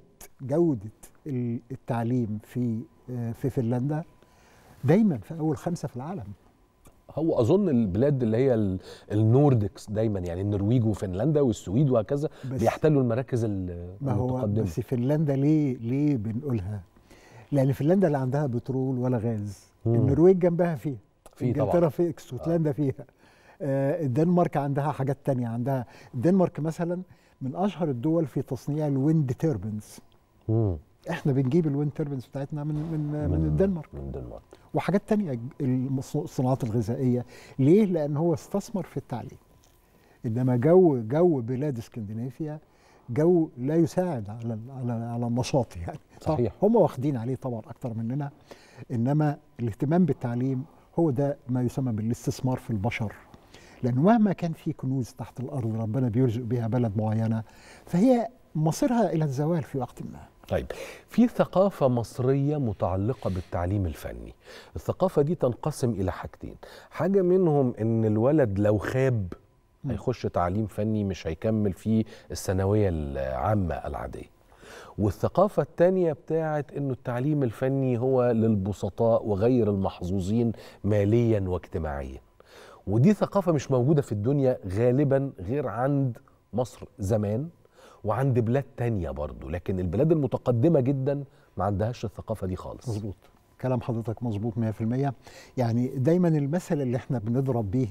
التعليم في فنلندا دايما في اول 5 في العالم. هو اظن البلاد اللي هي النوردكس دايما، يعني النرويج وفنلندا والسويد وهكذا بيحتلوا المراكز المتقدمه. بس فنلندا ليه بنقولها؟ لان فنلندا لا عندها بترول ولا غاز. النرويج جنبها فيها، انجلترا في اسكتلندا فيها، الدنمارك عندها حاجات تانية. عندها الدنمارك مثلا من اشهر الدول في تصنيع الويند تيربنز. احنا بنجيب الويند تيربنز بتاعتنا من الدنمارك. وحاجات تانية، الصناعات الغذائيه. ليه؟ لان هو استثمر في التعليم. انما جو بلاد اسكندنافيا جو لا يساعد على النشاط يعني. صحيح. هم واخدين عليه طبعا اكتر مننا، انما الاهتمام بالتعليم هو ده ما يسمى بالاستثمار في البشر. لأنه مهما كان في كنوز تحت الأرض ربنا بيرزق بها بلد معينة، فهي مصيرها إلى الزوال في وقت ما. طيب، في ثقافة مصرية متعلقة بالتعليم الفني. الثقافة دي تنقسم إلى حاجتين، حاجة منهم إن الولد لو خاب هيخش تعليم فني مش هيكمل فيه الثانوية العامة العادية، والثقافة التانية بتاعت إنه التعليم الفني هو للبسطاء وغير المحظوظين ماليا واجتماعيا. ودي ثقافة مش موجودة في الدنيا غالبا غير عند مصر زمان وعند بلاد تانية برضو، لكن البلاد المتقدمة جدا ما عندهاش الثقافة دي خالص. مظبوط، كلام حضرتك مظبوط 100%. يعني دايما المثل اللي احنا بنضرب بيه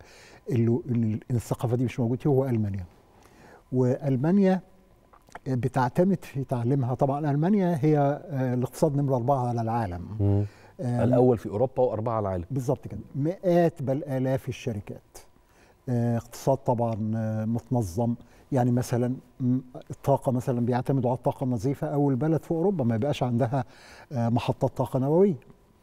اللي الثقافة دي مش موجودة هو ألمانيا. وألمانيا بتعتمد في تعليمها، طبعا ألمانيا هي الاقتصاد نمرة 4 على العالم. الأول في أوروبا و4 على العالم. بالظبط كده، مئات بل آلاف الشركات. اقتصاد طبعا متنظم. يعني مثلا الطاقة مثلا بيعتمدوا على الطاقة النظيفة. أول بلد في أوروبا ما يبقاش عندها محطات طاقة نووية.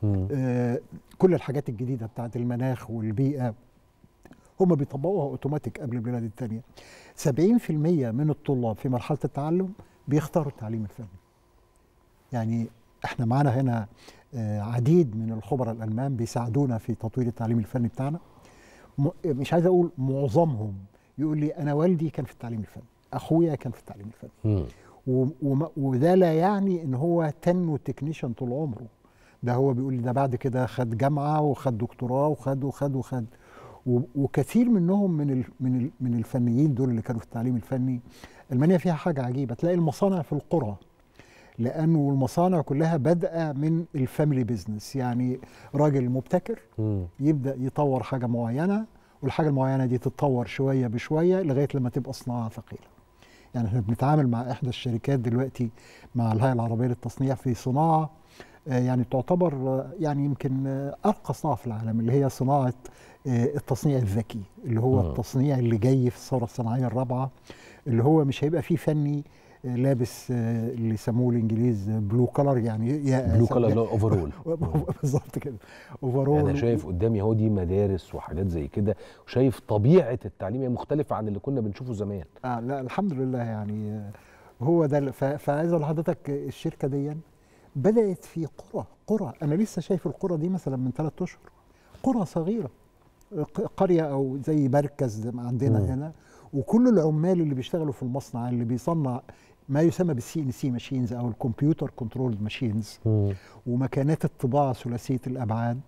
كل الحاجات الجديدة بتاعت المناخ والبيئة هم بيطبقوها اوتوماتيك قبل البلاد التانية. 70% من الطلاب في مرحلة التعلم بيختاروا التعليم الفني. يعني احنا معانا هنا عديد من الخبراء الألمان بيساعدونا في تطوير التعليم الفني بتاعنا. مش عايز أقول معظمهم يقول لي أنا والدي كان في التعليم الفني، أخويا كان في التعليم الفني. وده لا يعني إن هو تنو تكنيشن طول عمره. ده هو بيقول لي ده بعد كده خد جامعة وخد دكتوراه وخد وكثير منهم من الفنيين دول اللي كانوا في التعليم الفني. ألمانيا فيها حاجة عجيبة، تلاقي المصانع في القرى، لأنه المصانع كلها بادئة من الفاميلي بيزنس. يعني راجل مبتكر يبدأ يطور حاجة معينة، والحاجة المعينة دي تتطور شوية بشوية لغاية لما تبقى صناعة ثقيلة. يعني احنا بنتعامل مع إحدى الشركات دلوقتي مع الهيئة العربية للتصنيع في صناعة يعني تعتبر يعني يمكن أرقى صناعة في العالم، اللي هي صناعة التصنيع الذكي اللي هو التصنيع اللي جاي في الثوره الصناعيه الرابعه، اللي هو مش هيبقى فيه فني لابس اللي يسموه الانجليز بلو كولر، يعني بلو كولر اللي هو اوفرول. بالظبط كده، اوفرول. انا شايف قدامي اهو دي مدارس وحاجات زي كده، وشايف طبيعه التعليم هي مختلفه عن اللي كنا بنشوفه زمان. لا الحمد لله، يعني هو ده. فعايز اقول لحضرتك الشركه دي بدات في قرى انا لسه شايف القرى دي مثلا من 3 اشهر، قرى صغيره، قريه او زي مركز عندنا هنا، وكل العمال اللي بيشتغلوا في المصنع اللي بيصنع ما يسمى بالسي ان سي ماشينز او الكمبيوتر كنترول ماشينز، ومكانات الطباعه ثلاثيه الابعاد،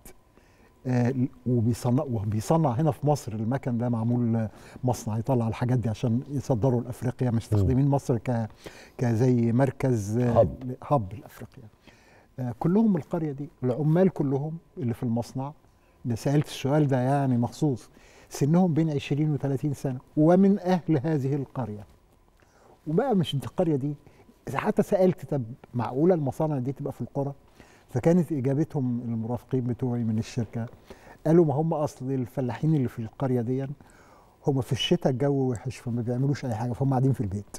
وبيصنع هنا في مصر. المكن ده معمول مصنع يطلع الحاجات دي عشان يصدروا لافريقيا، مستخدمين مصر كزي مركز هب لافريقيا. كلهم القريه دي، العمال كلهم اللي في المصنع ده، سالت السؤال ده يعني مخصوص، سنهم بين 20 و30 سنه، ومن اهل هذه القريه. وبقى مش القريه دي، حتى سالت طب معقوله المصانع دي تبقى في القرى؟ فكانت اجابتهم المرافقين بتوعي من الشركه قالوا ما هم اصل الفلاحين اللي في القريه دي هم في الشتاء الجو وحش فما بيعملوش اي حاجه، فهم قاعدين في البيت.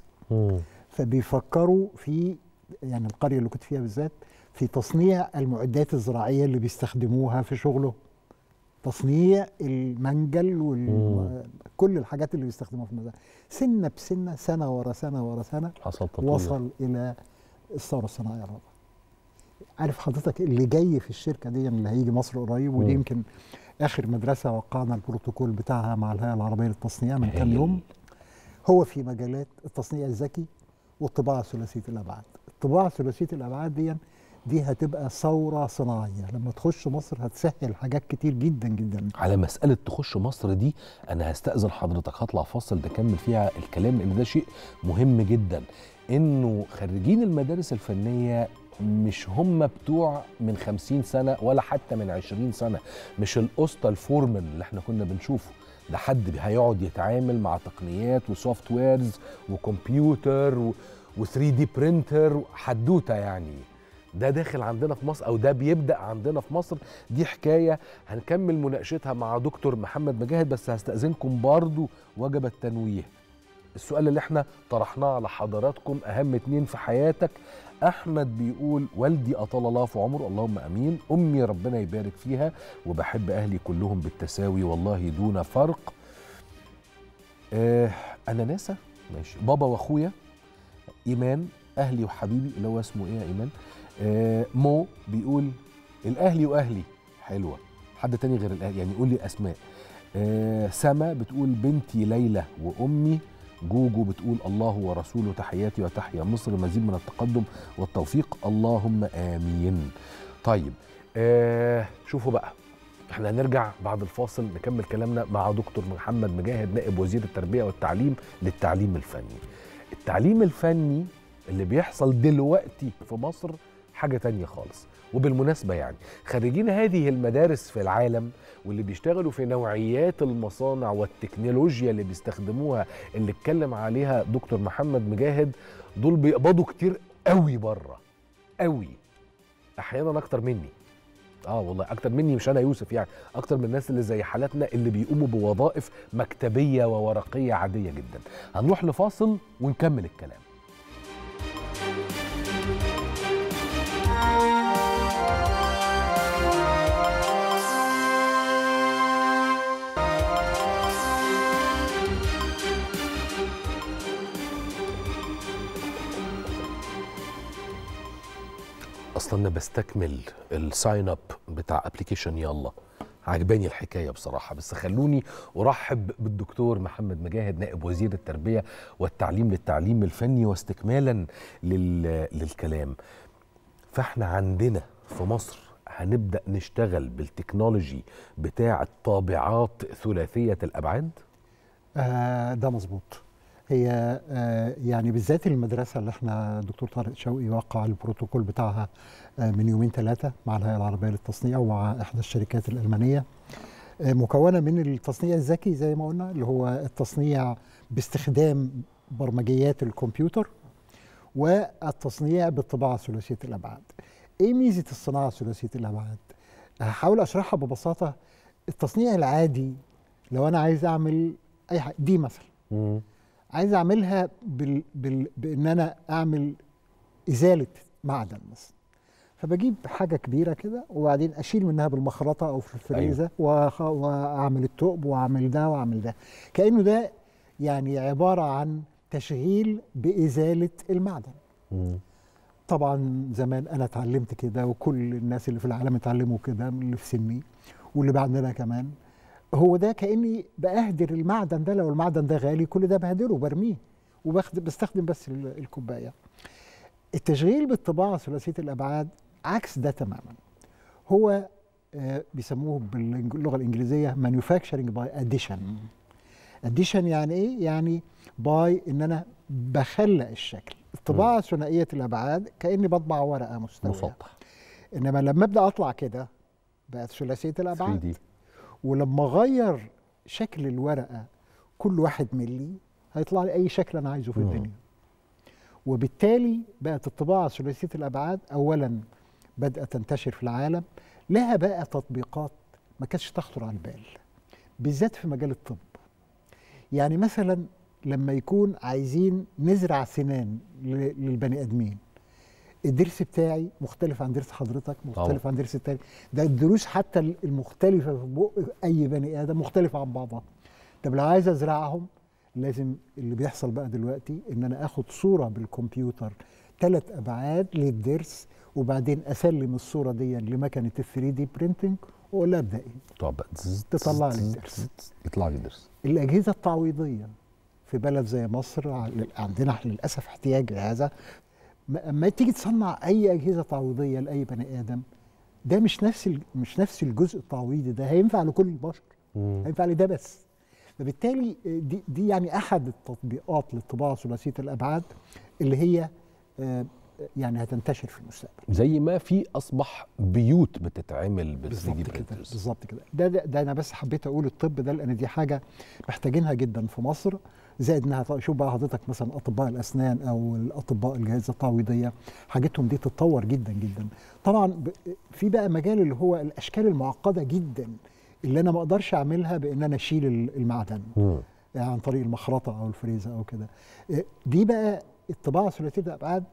فبيفكروا في، يعني القريه اللي كنت فيها بالذات، في تصنيع المعدات الزراعيه اللي بيستخدموها في شغلهم، تصنيع المنجل وكل الحاجات اللي بيستخدموها في المزارع، سنه بسنه، سنه ورا سنه ورا سنه، وصل الى الثوره الصناعيه الرابعه. عارف حضرتك اللي جاي في الشركه دي اللي هيجي مصر قريب، ودي يمكن اخر مدرسه وقعنا البروتوكول بتاعها مع الهيئه العربيه للتصنيع من كام يوم، هو في مجالات التصنيع الذكي والطباعه ثلاثيه الابعاد. الطباعه ثلاثيه الابعاد دي هتبقى ثوره صناعيه، لما تخش مصر هتسهل حاجات كتير جدا جدا. على مساله تخش مصر دي انا هستأذن حضرتك، هطلع فاصل نكمل فيها الكلام، لان ده شيء مهم جدا، انه خريجين المدارس الفنيه مش هم بتوع من 50 سنة ولا حتى من 20 سنة، مش القسطى الفورمان اللي احنا كنا بنشوفه، ده حد هيقعد يتعامل مع تقنيات وسوفت ويرز وكمبيوتر و3 دي برينتر حدوته. يعني ده داخل عندنا في مصر، او ده بيبدأ عندنا في مصر. دي حكاية هنكمل مناقشتها مع دكتور محمد مجاهد، بس هستأذنكم برضو وجب التنويه. السؤال اللي احنا طرحناه على حضراتكم، اهم 2 في حياتك. احمد بيقول والدي اطال الله في عمره، اللهم امين، امي ربنا يبارك فيها، وبحب اهلي كلهم بالتساوي والله دون فرق. انا ناسا ماشي، بابا واخويا، ايمان اهلي وحبيبي اللي هو اسمه ايه يا ايمان. مو بيقول الاهلي واهلي، حلوه، حد تاني غير الاهلي يعني قول لي اسماء. سما بتقول بنتي ليلى وامي. جوجو بتقول الله ورسوله تحياتي وتحيا مصر، مزيد من التقدم والتوفيق اللهم آمين. طيب شوفوا بقى، احنا هنرجع بعد الفاصل نكمل كلامنا مع دكتور محمد مجاهد نائب وزير التربية والتعليم للتعليم الفني. التعليم الفني اللي بيحصل دلوقتي في مصر حاجة تانية خالص. وبالمناسبة يعني خريجين هذه المدارس في العالم واللي بيشتغلوا في نوعيات المصانع والتكنولوجيا اللي بيستخدموها اللي اتكلم عليها دكتور محمد مجاهد، دول بيقبضوا كتير قوي بره، قوي، احيانا اكتر مني. والله اكتر مني، مش انا يوسف يعني، اكتر من الناس اللي زي حالاتنا اللي بيقوموا بوظائف مكتبية وورقية عادية جدا. هنروح لفاصل ونكمل الكلام. اصلا انا بستكمل الساين اب بتاع ابلكيشن يلا، عجباني الحكايه بصراحه، بس خلوني ارحب بالدكتور محمد مجاهد نائب وزير التربيه والتعليم للتعليم الفني. واستكمالا للكلام، فاحنا عندنا في مصر هنبدا نشتغل بالتكنولوجي بتاع الطابعات ثلاثيه الابعاد. ده مظبوط. هي يعني بالذات المدرسه اللي احنا دكتور طارق شوقي وقع البروتوكول بتاعها من 2-3 مع الهيئه العربيه للتصنيع ومع احدى الشركات الالمانيه، مكونه من التصنيع الذكي زي ما قلنا، اللي هو التصنيع باستخدام برمجيات الكمبيوتر، والتصنيع بالطباعه ثلاثيه الابعاد. ايه ميزه الصناعه ثلاثيه الابعاد؟ هحاول اشرحها ببساطه. التصنيع العادي لو انا عايز اعمل اي حاجه دي مثلا عايز اعملها بان انا اعمل ازاله معدن مثلا، فبجيب حاجه كبيره كده وبعدين اشيل منها بالمخرطه او في الفريزه واعمل الثقب واعمل ده واعمل ده، كانه ده يعني عباره عن تشغيل بازاله المعدن. طبعا زمان انا اتعلمت كده وكل الناس اللي في العالم اتعلموا كده من اللي في سني واللي بعدنا كمان. هو ده كاني باهدر المعدن ده، لو المعدن ده غالي كل ده بهدره برميه وبستخدم بس الكوبايه. التشغيل بالطباعه ثلاثيه الابعاد عكس ده تماما. هو بيسموه باللغه الانجليزيه manufacturing by addition. addition يعني ايه؟ يعني باي ان انا بخلق الشكل. الطباعه ثنائيه الابعاد كاني بطبع ورقه مستويه مسطح، انما لما ابدا اطلع كده بقت ثلاثيه الابعاد. ولما اغير شكل الورقه كل 1 ملي هيطلع لي اي شكل انا عايزه في الدنيا. وبالتالي بقت الطباعه ثلاثيه الابعاد اولا بدات تنتشر في العالم، لها بقى تطبيقات ما كانتش تخطر على البال بالذات في مجال الطب. يعني مثلا لما يكون عايزين نزرع سنان للبني ادمين، الضرس بتاعي مختلف عن ضرس حضرتك، مختلف عن ضرس التاني، ده الضروس حتى المختلفه في بق اي بني ادم مختلفه عن بعضها. طب لو عايز ازرعهم لازم اللي بيحصل بقى دلوقتي ان انا اخد صوره بالكمبيوتر 3 ابعاد للضرس وبعدين اسلم الصوره دي لمكنه ال 3 دي برينتنج واقول لها ابدأي تطلع لي الضرس، يطلع لي الضرس. الاجهزه التعويضيه في بلد زي مصر عندنا للاسف احتياج لهذا. اما تيجي تصنع اي اجهزه تعويضيه لاي بني ادم، ده مش نفس الجزء التعويضي ده هينفع لكل البشر، هينفع لده بس. فبالتالي دي يعني احد التطبيقات للطباعه ثلاثيه الابعاد اللي هي يعني هتنتشر في المستقبل. زي ما في اصبح بيوت بتتعمل بالظبط كده. بالظبط كده. ده انا بس حبيت اقول الطب ده لان دي حاجه محتاجينها جدا في مصر، زائد انها شوف بقى حضرتك مثلا اطباء الاسنان او الاطباء الجهاز التعويضيه حاجتهم دي تتطور جدا جدا. طبعا في بقى مجال اللي هو الاشكال المعقده جدا اللي انا ما اقدرش اعملها بان انا اشيل المعدن يعني عن طريق المخرطه او الفريزه او كده. دي بقى الطباعه ثلاثيه الابعاد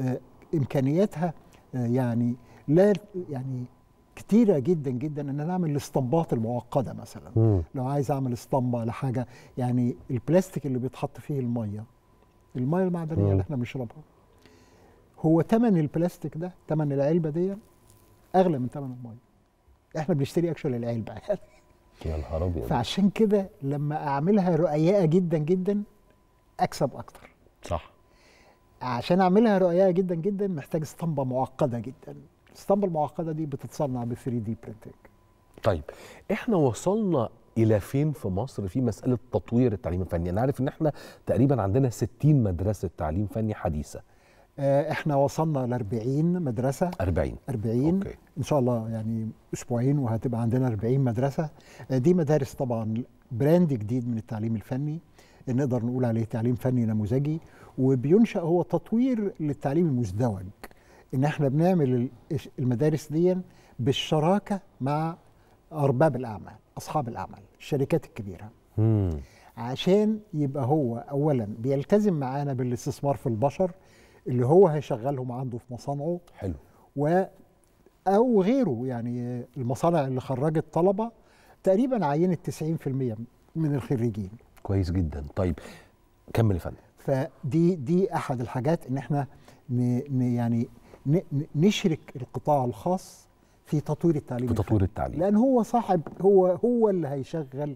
امكانياتها يعني لا يعني كتيره جدا جدا ان انا اعمل الاسطمبات المعقده مثلا. لو عايز اعمل اسطمبه لحاجه يعني البلاستيك اللي بيتحط فيه الميه المعدنيه اللي احنا بنشربها، هو ثمن البلاستيك ده، ثمن العلبه دي اغلى من ثمن الميه. احنا بنشتري اكشوال العلبه يعني. يا نهار ابيض. فعشان كده لما اعملها رقيقه جدا جدا اكسب اكتر. صح. عشان اعملها رقيقه جدا جدا محتاج اسطمبه معقده جدا. الاسطمبه المعقده دي بتتصنع ب 3 دي برينتنج. طيب احنا وصلنا الى فين في مصر في مساله تطوير التعليم الفني؟ انا عارف ان احنا تقريبا عندنا 60 مدرسه تعليم فني حديثه. احنا وصلنا ل 40 مدرسه. 40 أوكي. ان شاء الله يعني اسبوعين وهتبقى عندنا 40 مدرسه. دي مدارس طبعا براند جديد من التعليم الفني، نقدر نقول عليه تعليم فني نموذجي، وبينشأ هو تطوير للتعليم المزدوج. ان احنا بنعمل المدارس دي بالشراكه مع ارباب الاعمال، اصحاب الاعمال، الشركات الكبيره. عشان يبقى هو اولا بيلتزم معانا بالاستثمار في البشر اللي هو هيشغلهم عنده في مصانعه. حلو. او غيره، يعني المصانع اللي خرجت طلبه تقريبا عينت 90% من الخريجين. كويس جدا. طيب كمل يا فندم. فدي احد الحاجات ان احنا يعني نشرك القطاع الخاص في تطوير التعليم. في تطوير التعليم. لان هو صاحب هو اللي هيشغل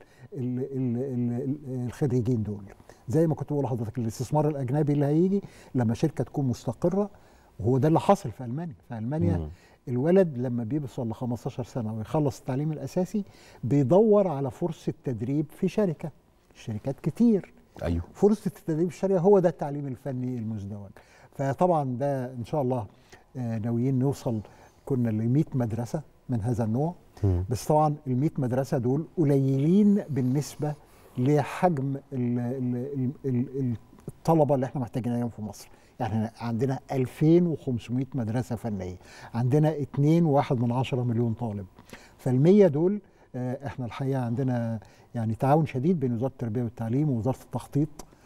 الخريجين دول. زي ما كنت بقول لحضرتك الاستثمار الاجنبي اللي هيجي لما شركه تكون مستقره، وهو ده اللي حاصل في المانيا. في المانيا الولد لما بيوصل ل 15 سنه ويخلص التعليم الاساسي بيدور على فرصه تدريب في شركه. الشركات كتير. ايوه. فرصه التدريب في الشركه هو ده التعليم الفني المزدوج. فطبعا ده ان شاء الله ناويين نوصل كنا ل 100 مدرسه من هذا النوع. بس طبعا ال 100 مدرسه دول قليلين بالنسبه لحجم الطلبه اللي احنا محتاجينهم في مصر. يعني عندنا 2500 مدرسه فنيه، عندنا 2.1 مليون طالب. فال100 دول احنا الحقيقه عندنا يعني تعاون شديد بين وزاره التربيه والتعليم ووزاره التخطيط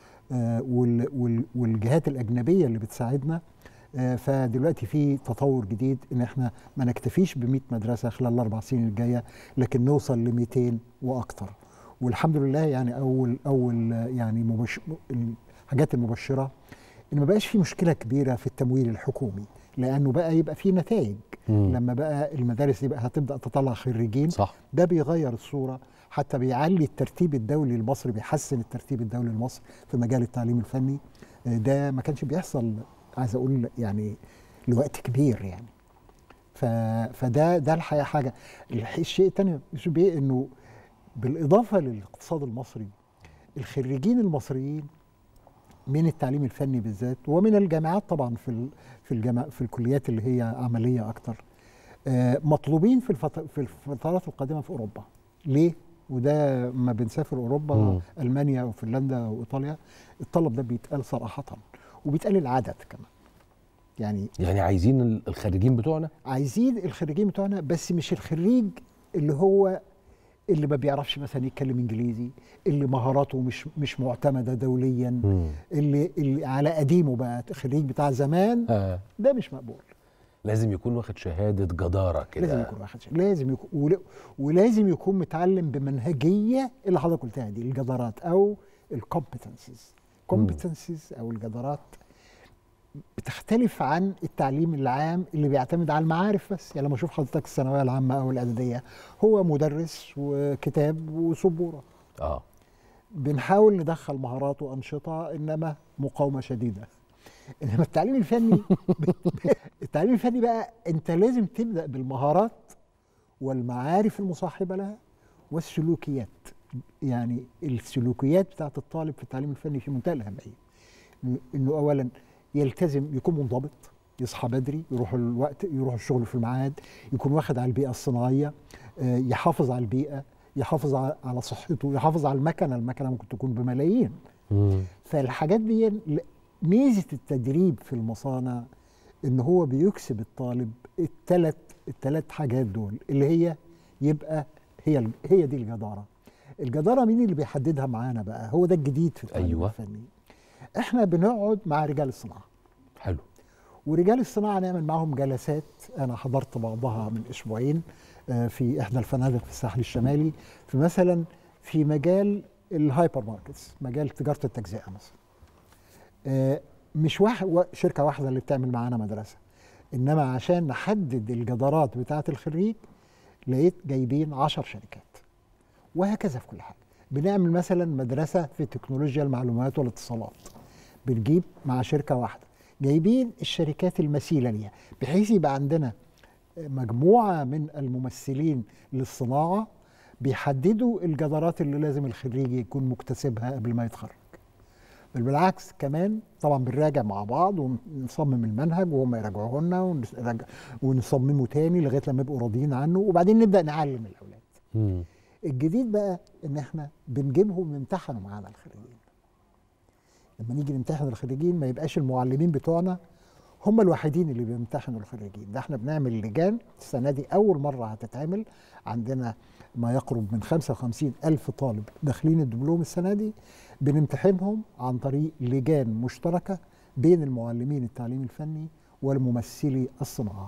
والجهات الاجنبيه اللي بتساعدنا. فدلوقتي في تطور جديد ان احنا ما نكتفيش ب 100 مدرسه خلال الاربع سنين الجايه، لكن نوصل ل 200 واكثر. والحمد لله يعني اول يعني الحاجات المبشره ان ما بقاش في مشكله كبيره في التمويل الحكومي، لانه بقى يبقى في نتائج. لما بقى المدارس دي بقى هتبدا تطلع خريجين، صح. ده بيغير الصوره، حتى بيعلي الترتيب الدولي المصري، بيحسن الترتيب الدولي المصري في مجال التعليم الفني. ده ما كانش بيحصل، عايز اقول يعني لوقت كبير يعني. فده الحقيقه حاجه. الشيء الثاني انه بالاضافه للاقتصاد المصري، الخريجين المصريين من التعليم الفني بالذات ومن الجامعات طبعا في الكليات اللي هي عمليه اكتر، مطلوبين في الفترات القادمه في اوروبا. ليه؟ وده ما بنسافر اوروبا المانيا وفنلندا وايطاليا الطلب ده بيتقال صراحه، وبيتقال العدد كمان. يعني عايزين الخريجين بتوعنا؟ عايزين الخريجين بتوعنا، بس مش الخريج اللي ما بيعرفش مثلا يتكلم انجليزي، اللي مهاراته مش معتمده دوليا، اللي على قديمه بقى خريج بتاع زمان. ده مش مقبول. لازم يكون واخد شهاده جداره كده. لازم يكون واخد شهادة. ولازم يكون متعلم بمنهجيه اللي حضرتك قلتها دي، الجدارات او الكومبتنسز. او الجدارات بتختلف عن التعليم العام اللي بيعتمد على المعارف بس. يعني لما اشوف حضرتك الثانويه العامه او الاعداديه، هو مدرس وكتاب وسبوره. بنحاول ندخل مهارات وانشطه، انما مقاومه شديده. انما التعليم الفني بقى انت لازم تبدا بالمهارات والمعارف المصاحبه لها والسلوكيات. يعني السلوكيات بتاعت الطالب في التعليم الفني في منتهى الاهميه. انه اولا يلتزم، يكون منضبط، يصحى بدري، يروح الشغل في الميعاد، يكون واخد على البيئه الصناعيه، يحافظ على البيئه، يحافظ على صحته، يحافظ على المكنه ممكن تكون بملايين. فالحاجات دي ميزه التدريب في المصانع ان هو بيكسب الطالب الثلاث حاجات دول، اللي هي يبقى هي دي الجداره. مين اللي بيحددها معانا بقى؟ هو ده الجديد في التعليم الفني. احنا بنقعد مع رجال الصناعه. حلو. ورجال الصناعه نعمل معهم جلسات. انا حضرت بعضها من اسبوعين في احدى الفنادق في الساحل الشمالي، في مجال الهايبر ماركتس، مجال تجاره التجزئه مثلا. مش شركه واحده اللي بتعمل معانا مدرسه، انما عشان نحدد الجدارات بتاعه الخريج لقيت جايبين 10 شركات، وهكذا في كل حاجه. بنعمل مثلا مدرسه في تكنولوجيا المعلومات والاتصالات، بنجيب مع شركه واحده، جايبين الشركات المثيله ليها، بحيث يبقى عندنا مجموعه من الممثلين للصناعه بيحددوا الجدارات اللي لازم الخريج يكون مكتسبها قبل ما يتخرج. بل بالعكس كمان طبعا بنراجع مع بعض ونصمم المنهج وهم يراجعوه لنا ونصممه تاني لغايه لما يبقوا راضيين عنه، وبعدين نبدا نعلم الاولاد. الجديد بقى ان احنا بنجيبهم يمتحنوا معانا الخريجين. لما نيجي نمتحن الخريجين ما يبقاش المعلمين بتوعنا هم الوحيدين اللي بيمتحنوا الخريجين، ده احنا بنعمل لجان. السنه دي اول مره هتتعمل، عندنا ما يقرب من 55,000 طالب داخلين الدبلوم السنه دي، بنمتحنهم عن طريق لجان مشتركه بين المعلمين التعليم الفني والممثلي الصناعه.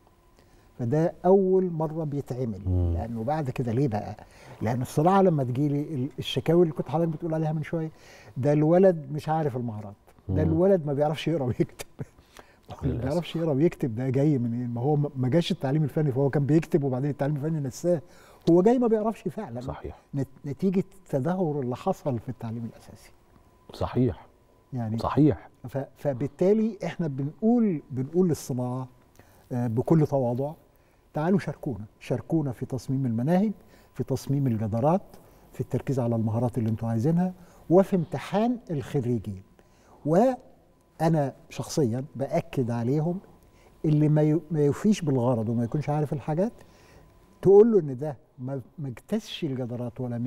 فده اول مره بيتعمل. لانه بعد كده ليه بقى؟ لان الصناعه لما تجيلي الشكاوي اللي كنت حضرتك بتقول عليها من شويه، ده الولد مش عارف المهارات، ده الولد ما بيعرفش يقرا ويكتب. ما بيعرفش يقرا ويكتب، ده جاي منين؟ ما هو ما جاش التعليم الفني، فهو كان بيكتب وبعدين التعليم الفني نساه، هو جاي ما بيعرفش فعلا. صحيح. نتيجه التدهور اللي حصل في التعليم الاساسي. صحيح. يعني صحيح. فبالتالي احنا بنقول للصناعه بكل تواضع، تعالوا شاركونا في تصميم المناهج، في تصميم الجدارات، في التركيز على المهارات اللي انتوا عايزينها، وفي امتحان الخريجين. وانا شخصيا باكد عليهم اللي ما يوفيش بالغرض وما يكونش عارف الحاجات، تقول له ان ده ما اجتازش الجدارات ولا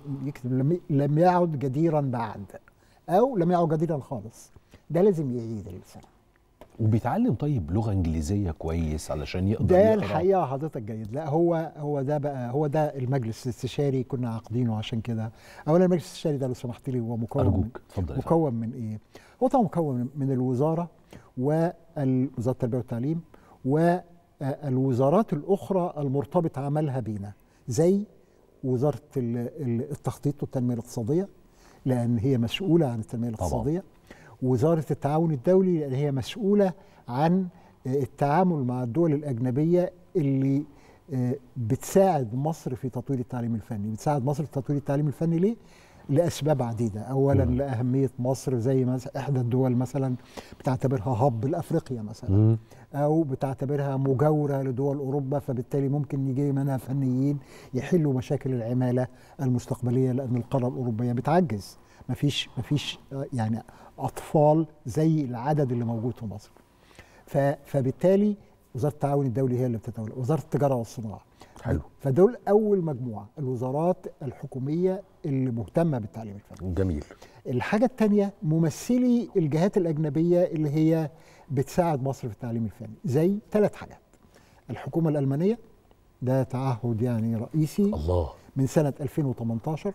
لم يعد جديرا بعد، او لم يعد جديرا خالص، ده لازم يعيد السنه. وبيتعلم طيب لغه انجليزيه كويس علشان يقدر ده يقرأ؟ الحقيقه حضرتك جيد. لا هو ده المجلس الاستشاري كنا عاقدينه عشان كده. اولا المجلس الاستشاري ده لو سمحت لي هو مكون من ايه؟ هو طبعا مكون من الوزاره ووزاره التربيه والتعليم والوزارات الاخرى المرتبط عملها بينا، زي وزاره التخطيط والتنميه الاقتصاديه لان هي مسؤوله عن التنميه الاقتصاديه، وزاره التعاون الدولي لان هي مسؤوله عن التعامل مع الدول الاجنبيه اللي بتساعد مصر في تطوير التعليم الفني. بتساعد مصر في تطوير التعليم الفني ليه؟ لاسباب عديده. اولا لاهميه مصر، زي مثلا احدى الدول مثلا بتعتبرها هب لافريقيا مثلا، او بتعتبرها مجاوره لدول اوروبا، فبالتالي ممكن يجي منها فنيين يحلوا مشاكل العماله المستقبليه، لان القاره الاوروبيه بتعجز، مفيش يعني اطفال زي العدد اللي موجود في مصر. فبالتالي وزاره التعاون الدولي هي اللي بتتولى، وزاره التجاره والصناعه. حلو. فدول اول مجموعه الوزارات الحكوميه اللي مهتمه بالتعليم الفني. جميل. الحاجه الثانيه ممثلي الجهات الاجنبيه اللي هي بتساعد مصر في التعليم الفني، زي 3 حاجات. الحكومه الالمانيه، ده تعهد يعني رئيسي الله من سنه 2018،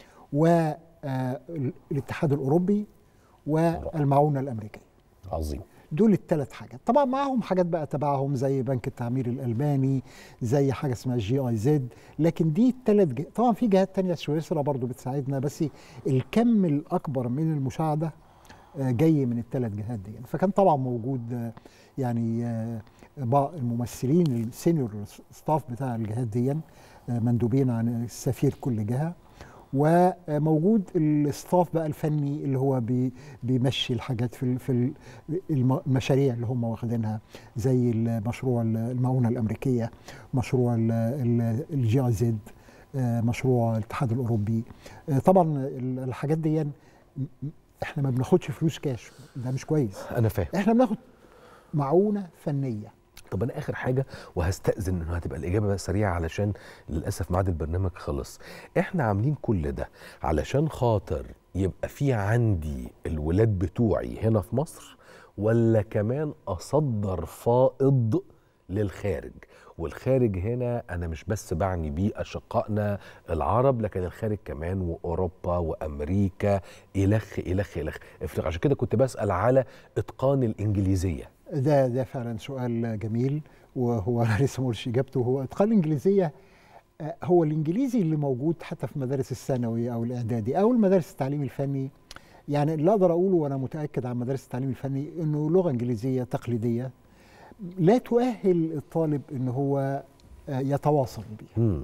والاتحاد الاوروبي والمعونه الامريكيه. عظيم. دول ال3 حاجات. طبعا معاهم حاجات بقى تبعهم زي بنك التعمير الالماني، زي حاجه اسمها GIZ، لكن دي ال3 طبعا في جهات تانية سويسرا برضو بتساعدنا، بس الكم الاكبر من المساعده جاي من ال3 جهات دي. فكان طبعا موجود يعني بعض الممثلين السينيور ستاف بتاع الجهات دي، مندوبين عن السفير كل جهه، وموجود الستاف بقى الفني اللي هو بيمشي الحاجات في المشاريع اللي هم واخدينها، زي مشروع المعونه الامريكيه، مشروع GIZ، مشروع الاتحاد الاوروبي. طبعا الحاجات دي احنا ما بناخدش فلوس كاش، ده مش كويس. انا فاهم. احنا بناخد معونه فنيه. طب انا اخر حاجه وهستأذن انه هتبقى الاجابه بقى سريعه علشان للاسف ميعاد البرنامج خلص. احنا عاملين كل ده علشان خاطر يبقى في عندي الولاد بتوعي هنا في مصر، ولا كمان اصدر فائض للخارج؟ والخارج هنا انا مش بس بعني بيه اشقائنا العرب، لكن الخارج كمان واوروبا وامريكا الخ الخ الخ. عشان كده كنت بسأل على اتقان الانجليزيه. ده فعلا سؤال جميل، وهو انا لسه ما قلتش اجابته. هو اتقان الانجليزيه هو الانجليزي اللي موجود حتى في مدارس الثانوي او الاعدادي او المدارس التعليم الفني. يعني اللي اقدر اقوله وانا متاكد عن مدارس التعليم الفني انه لغه انجليزيه تقليديه لا تؤهل الطالب ان هو يتواصل بيها.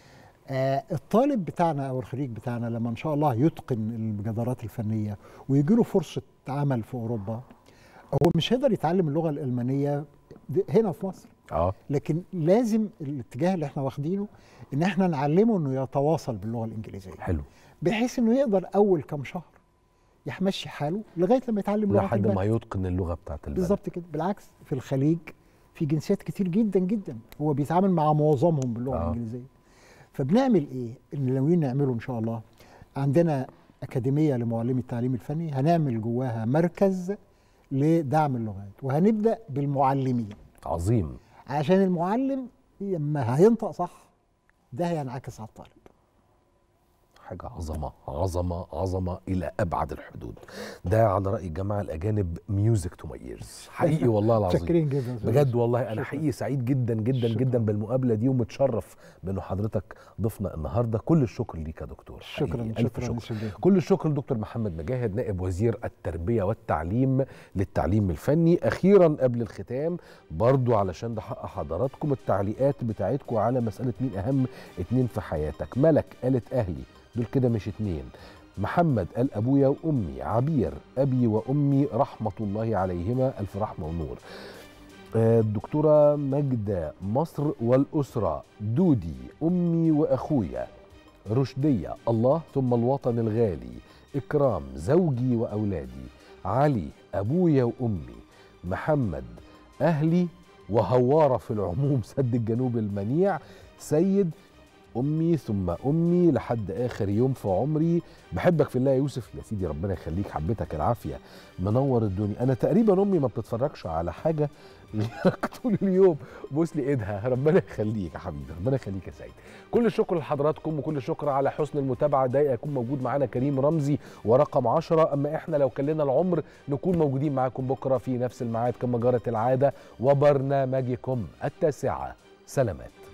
الطالب بتاعنا او الخريج بتاعنا لما ان شاء الله يتقن الجدارات الفنيه ويجي له فرصه عمل في اوروبا، هو مش هيقدر يتعلم اللغه الالمانيه هنا في مصر. لكن لازم الاتجاه اللي احنا واخدينه ان احنا نعلمه انه يتواصل باللغه الانجليزيه. حلو. بحيث انه يقدر اول كام شهر يمشي حاله لغايه لما يتعلم لغه لحد ما يتقن اللغه بتاعت البلد. بالظبط كده. بالعكس في الخليج في جنسيات كتير جدا جدا هو بيتعامل مع معظمهم باللغه الانجليزيه. فبنعمل ايه؟ اللي ناويين نعمله ان شاء الله، عندنا اكاديميه لمعلمي التعليم الفني، هنعمل جواها مركز لدعم اللغات، وهنبدا بالمعلمين. عظيم. عشان المعلم لما هينطق صح ده هينعكس على الطالب. حاجة عظمة عظمة عظمة إلى أبعد الحدود. ده على رأي الجماعة الأجانب ميوزك تو ماي ايرز. حقيقي والله العظيم. شاكرين جدا بجد والله. أنا حقيقي سعيد جدا جدا جدا بالمقابلة دي، ومتشرف بأنه حضرتك ضيفنا النهاردة. كل الشكر ليك يا دكتور. شكرا. كل الشكر لدكتور محمد مجاهد، نائب وزير التربية والتعليم للتعليم الفني. أخيرا قبل الختام برضو علشان ده حق حضراتكم التعليقات بتاعتكم على مسألة مين أهم 2 في حياتك. ملك قالت أهلي، دول كده مش 2. محمد قال أبويا وأمي. عبير أبي وأمي رحمة الله عليهما، ألف رحمة ونور. الدكتورة مجدة مصر والأسرة. دودي أمي وأخويا. رشدية الله ثم الوطن الغالي. إكرام زوجي وأولادي. علي أبويا وأمي. محمد أهلي وهوارة في العموم سد الجنوب المنيع. سيد امي ثم امي لحد اخر يوم في عمري. بحبك في الله يا يوسف. يا سيدي ربنا يخليك، حبيتك العافيه، منور الدنيا. انا تقريبا امي ما بتتفرجش على حاجه طول اليوم، بوس لي ايدها. ربنا يخليك يا حبيبي، ربنا يخليك يا سيد. كل الشكر لحضراتكم وكل الشكر على حسن المتابعه. ده يكون موجود معانا كريم رمزي ورقم 10. اما احنا لو كان لنا العمر نكون موجودين معاكم بكره في نفس الميعاد كما جرت العاده وبرنامجكم التاسعه. سلامات.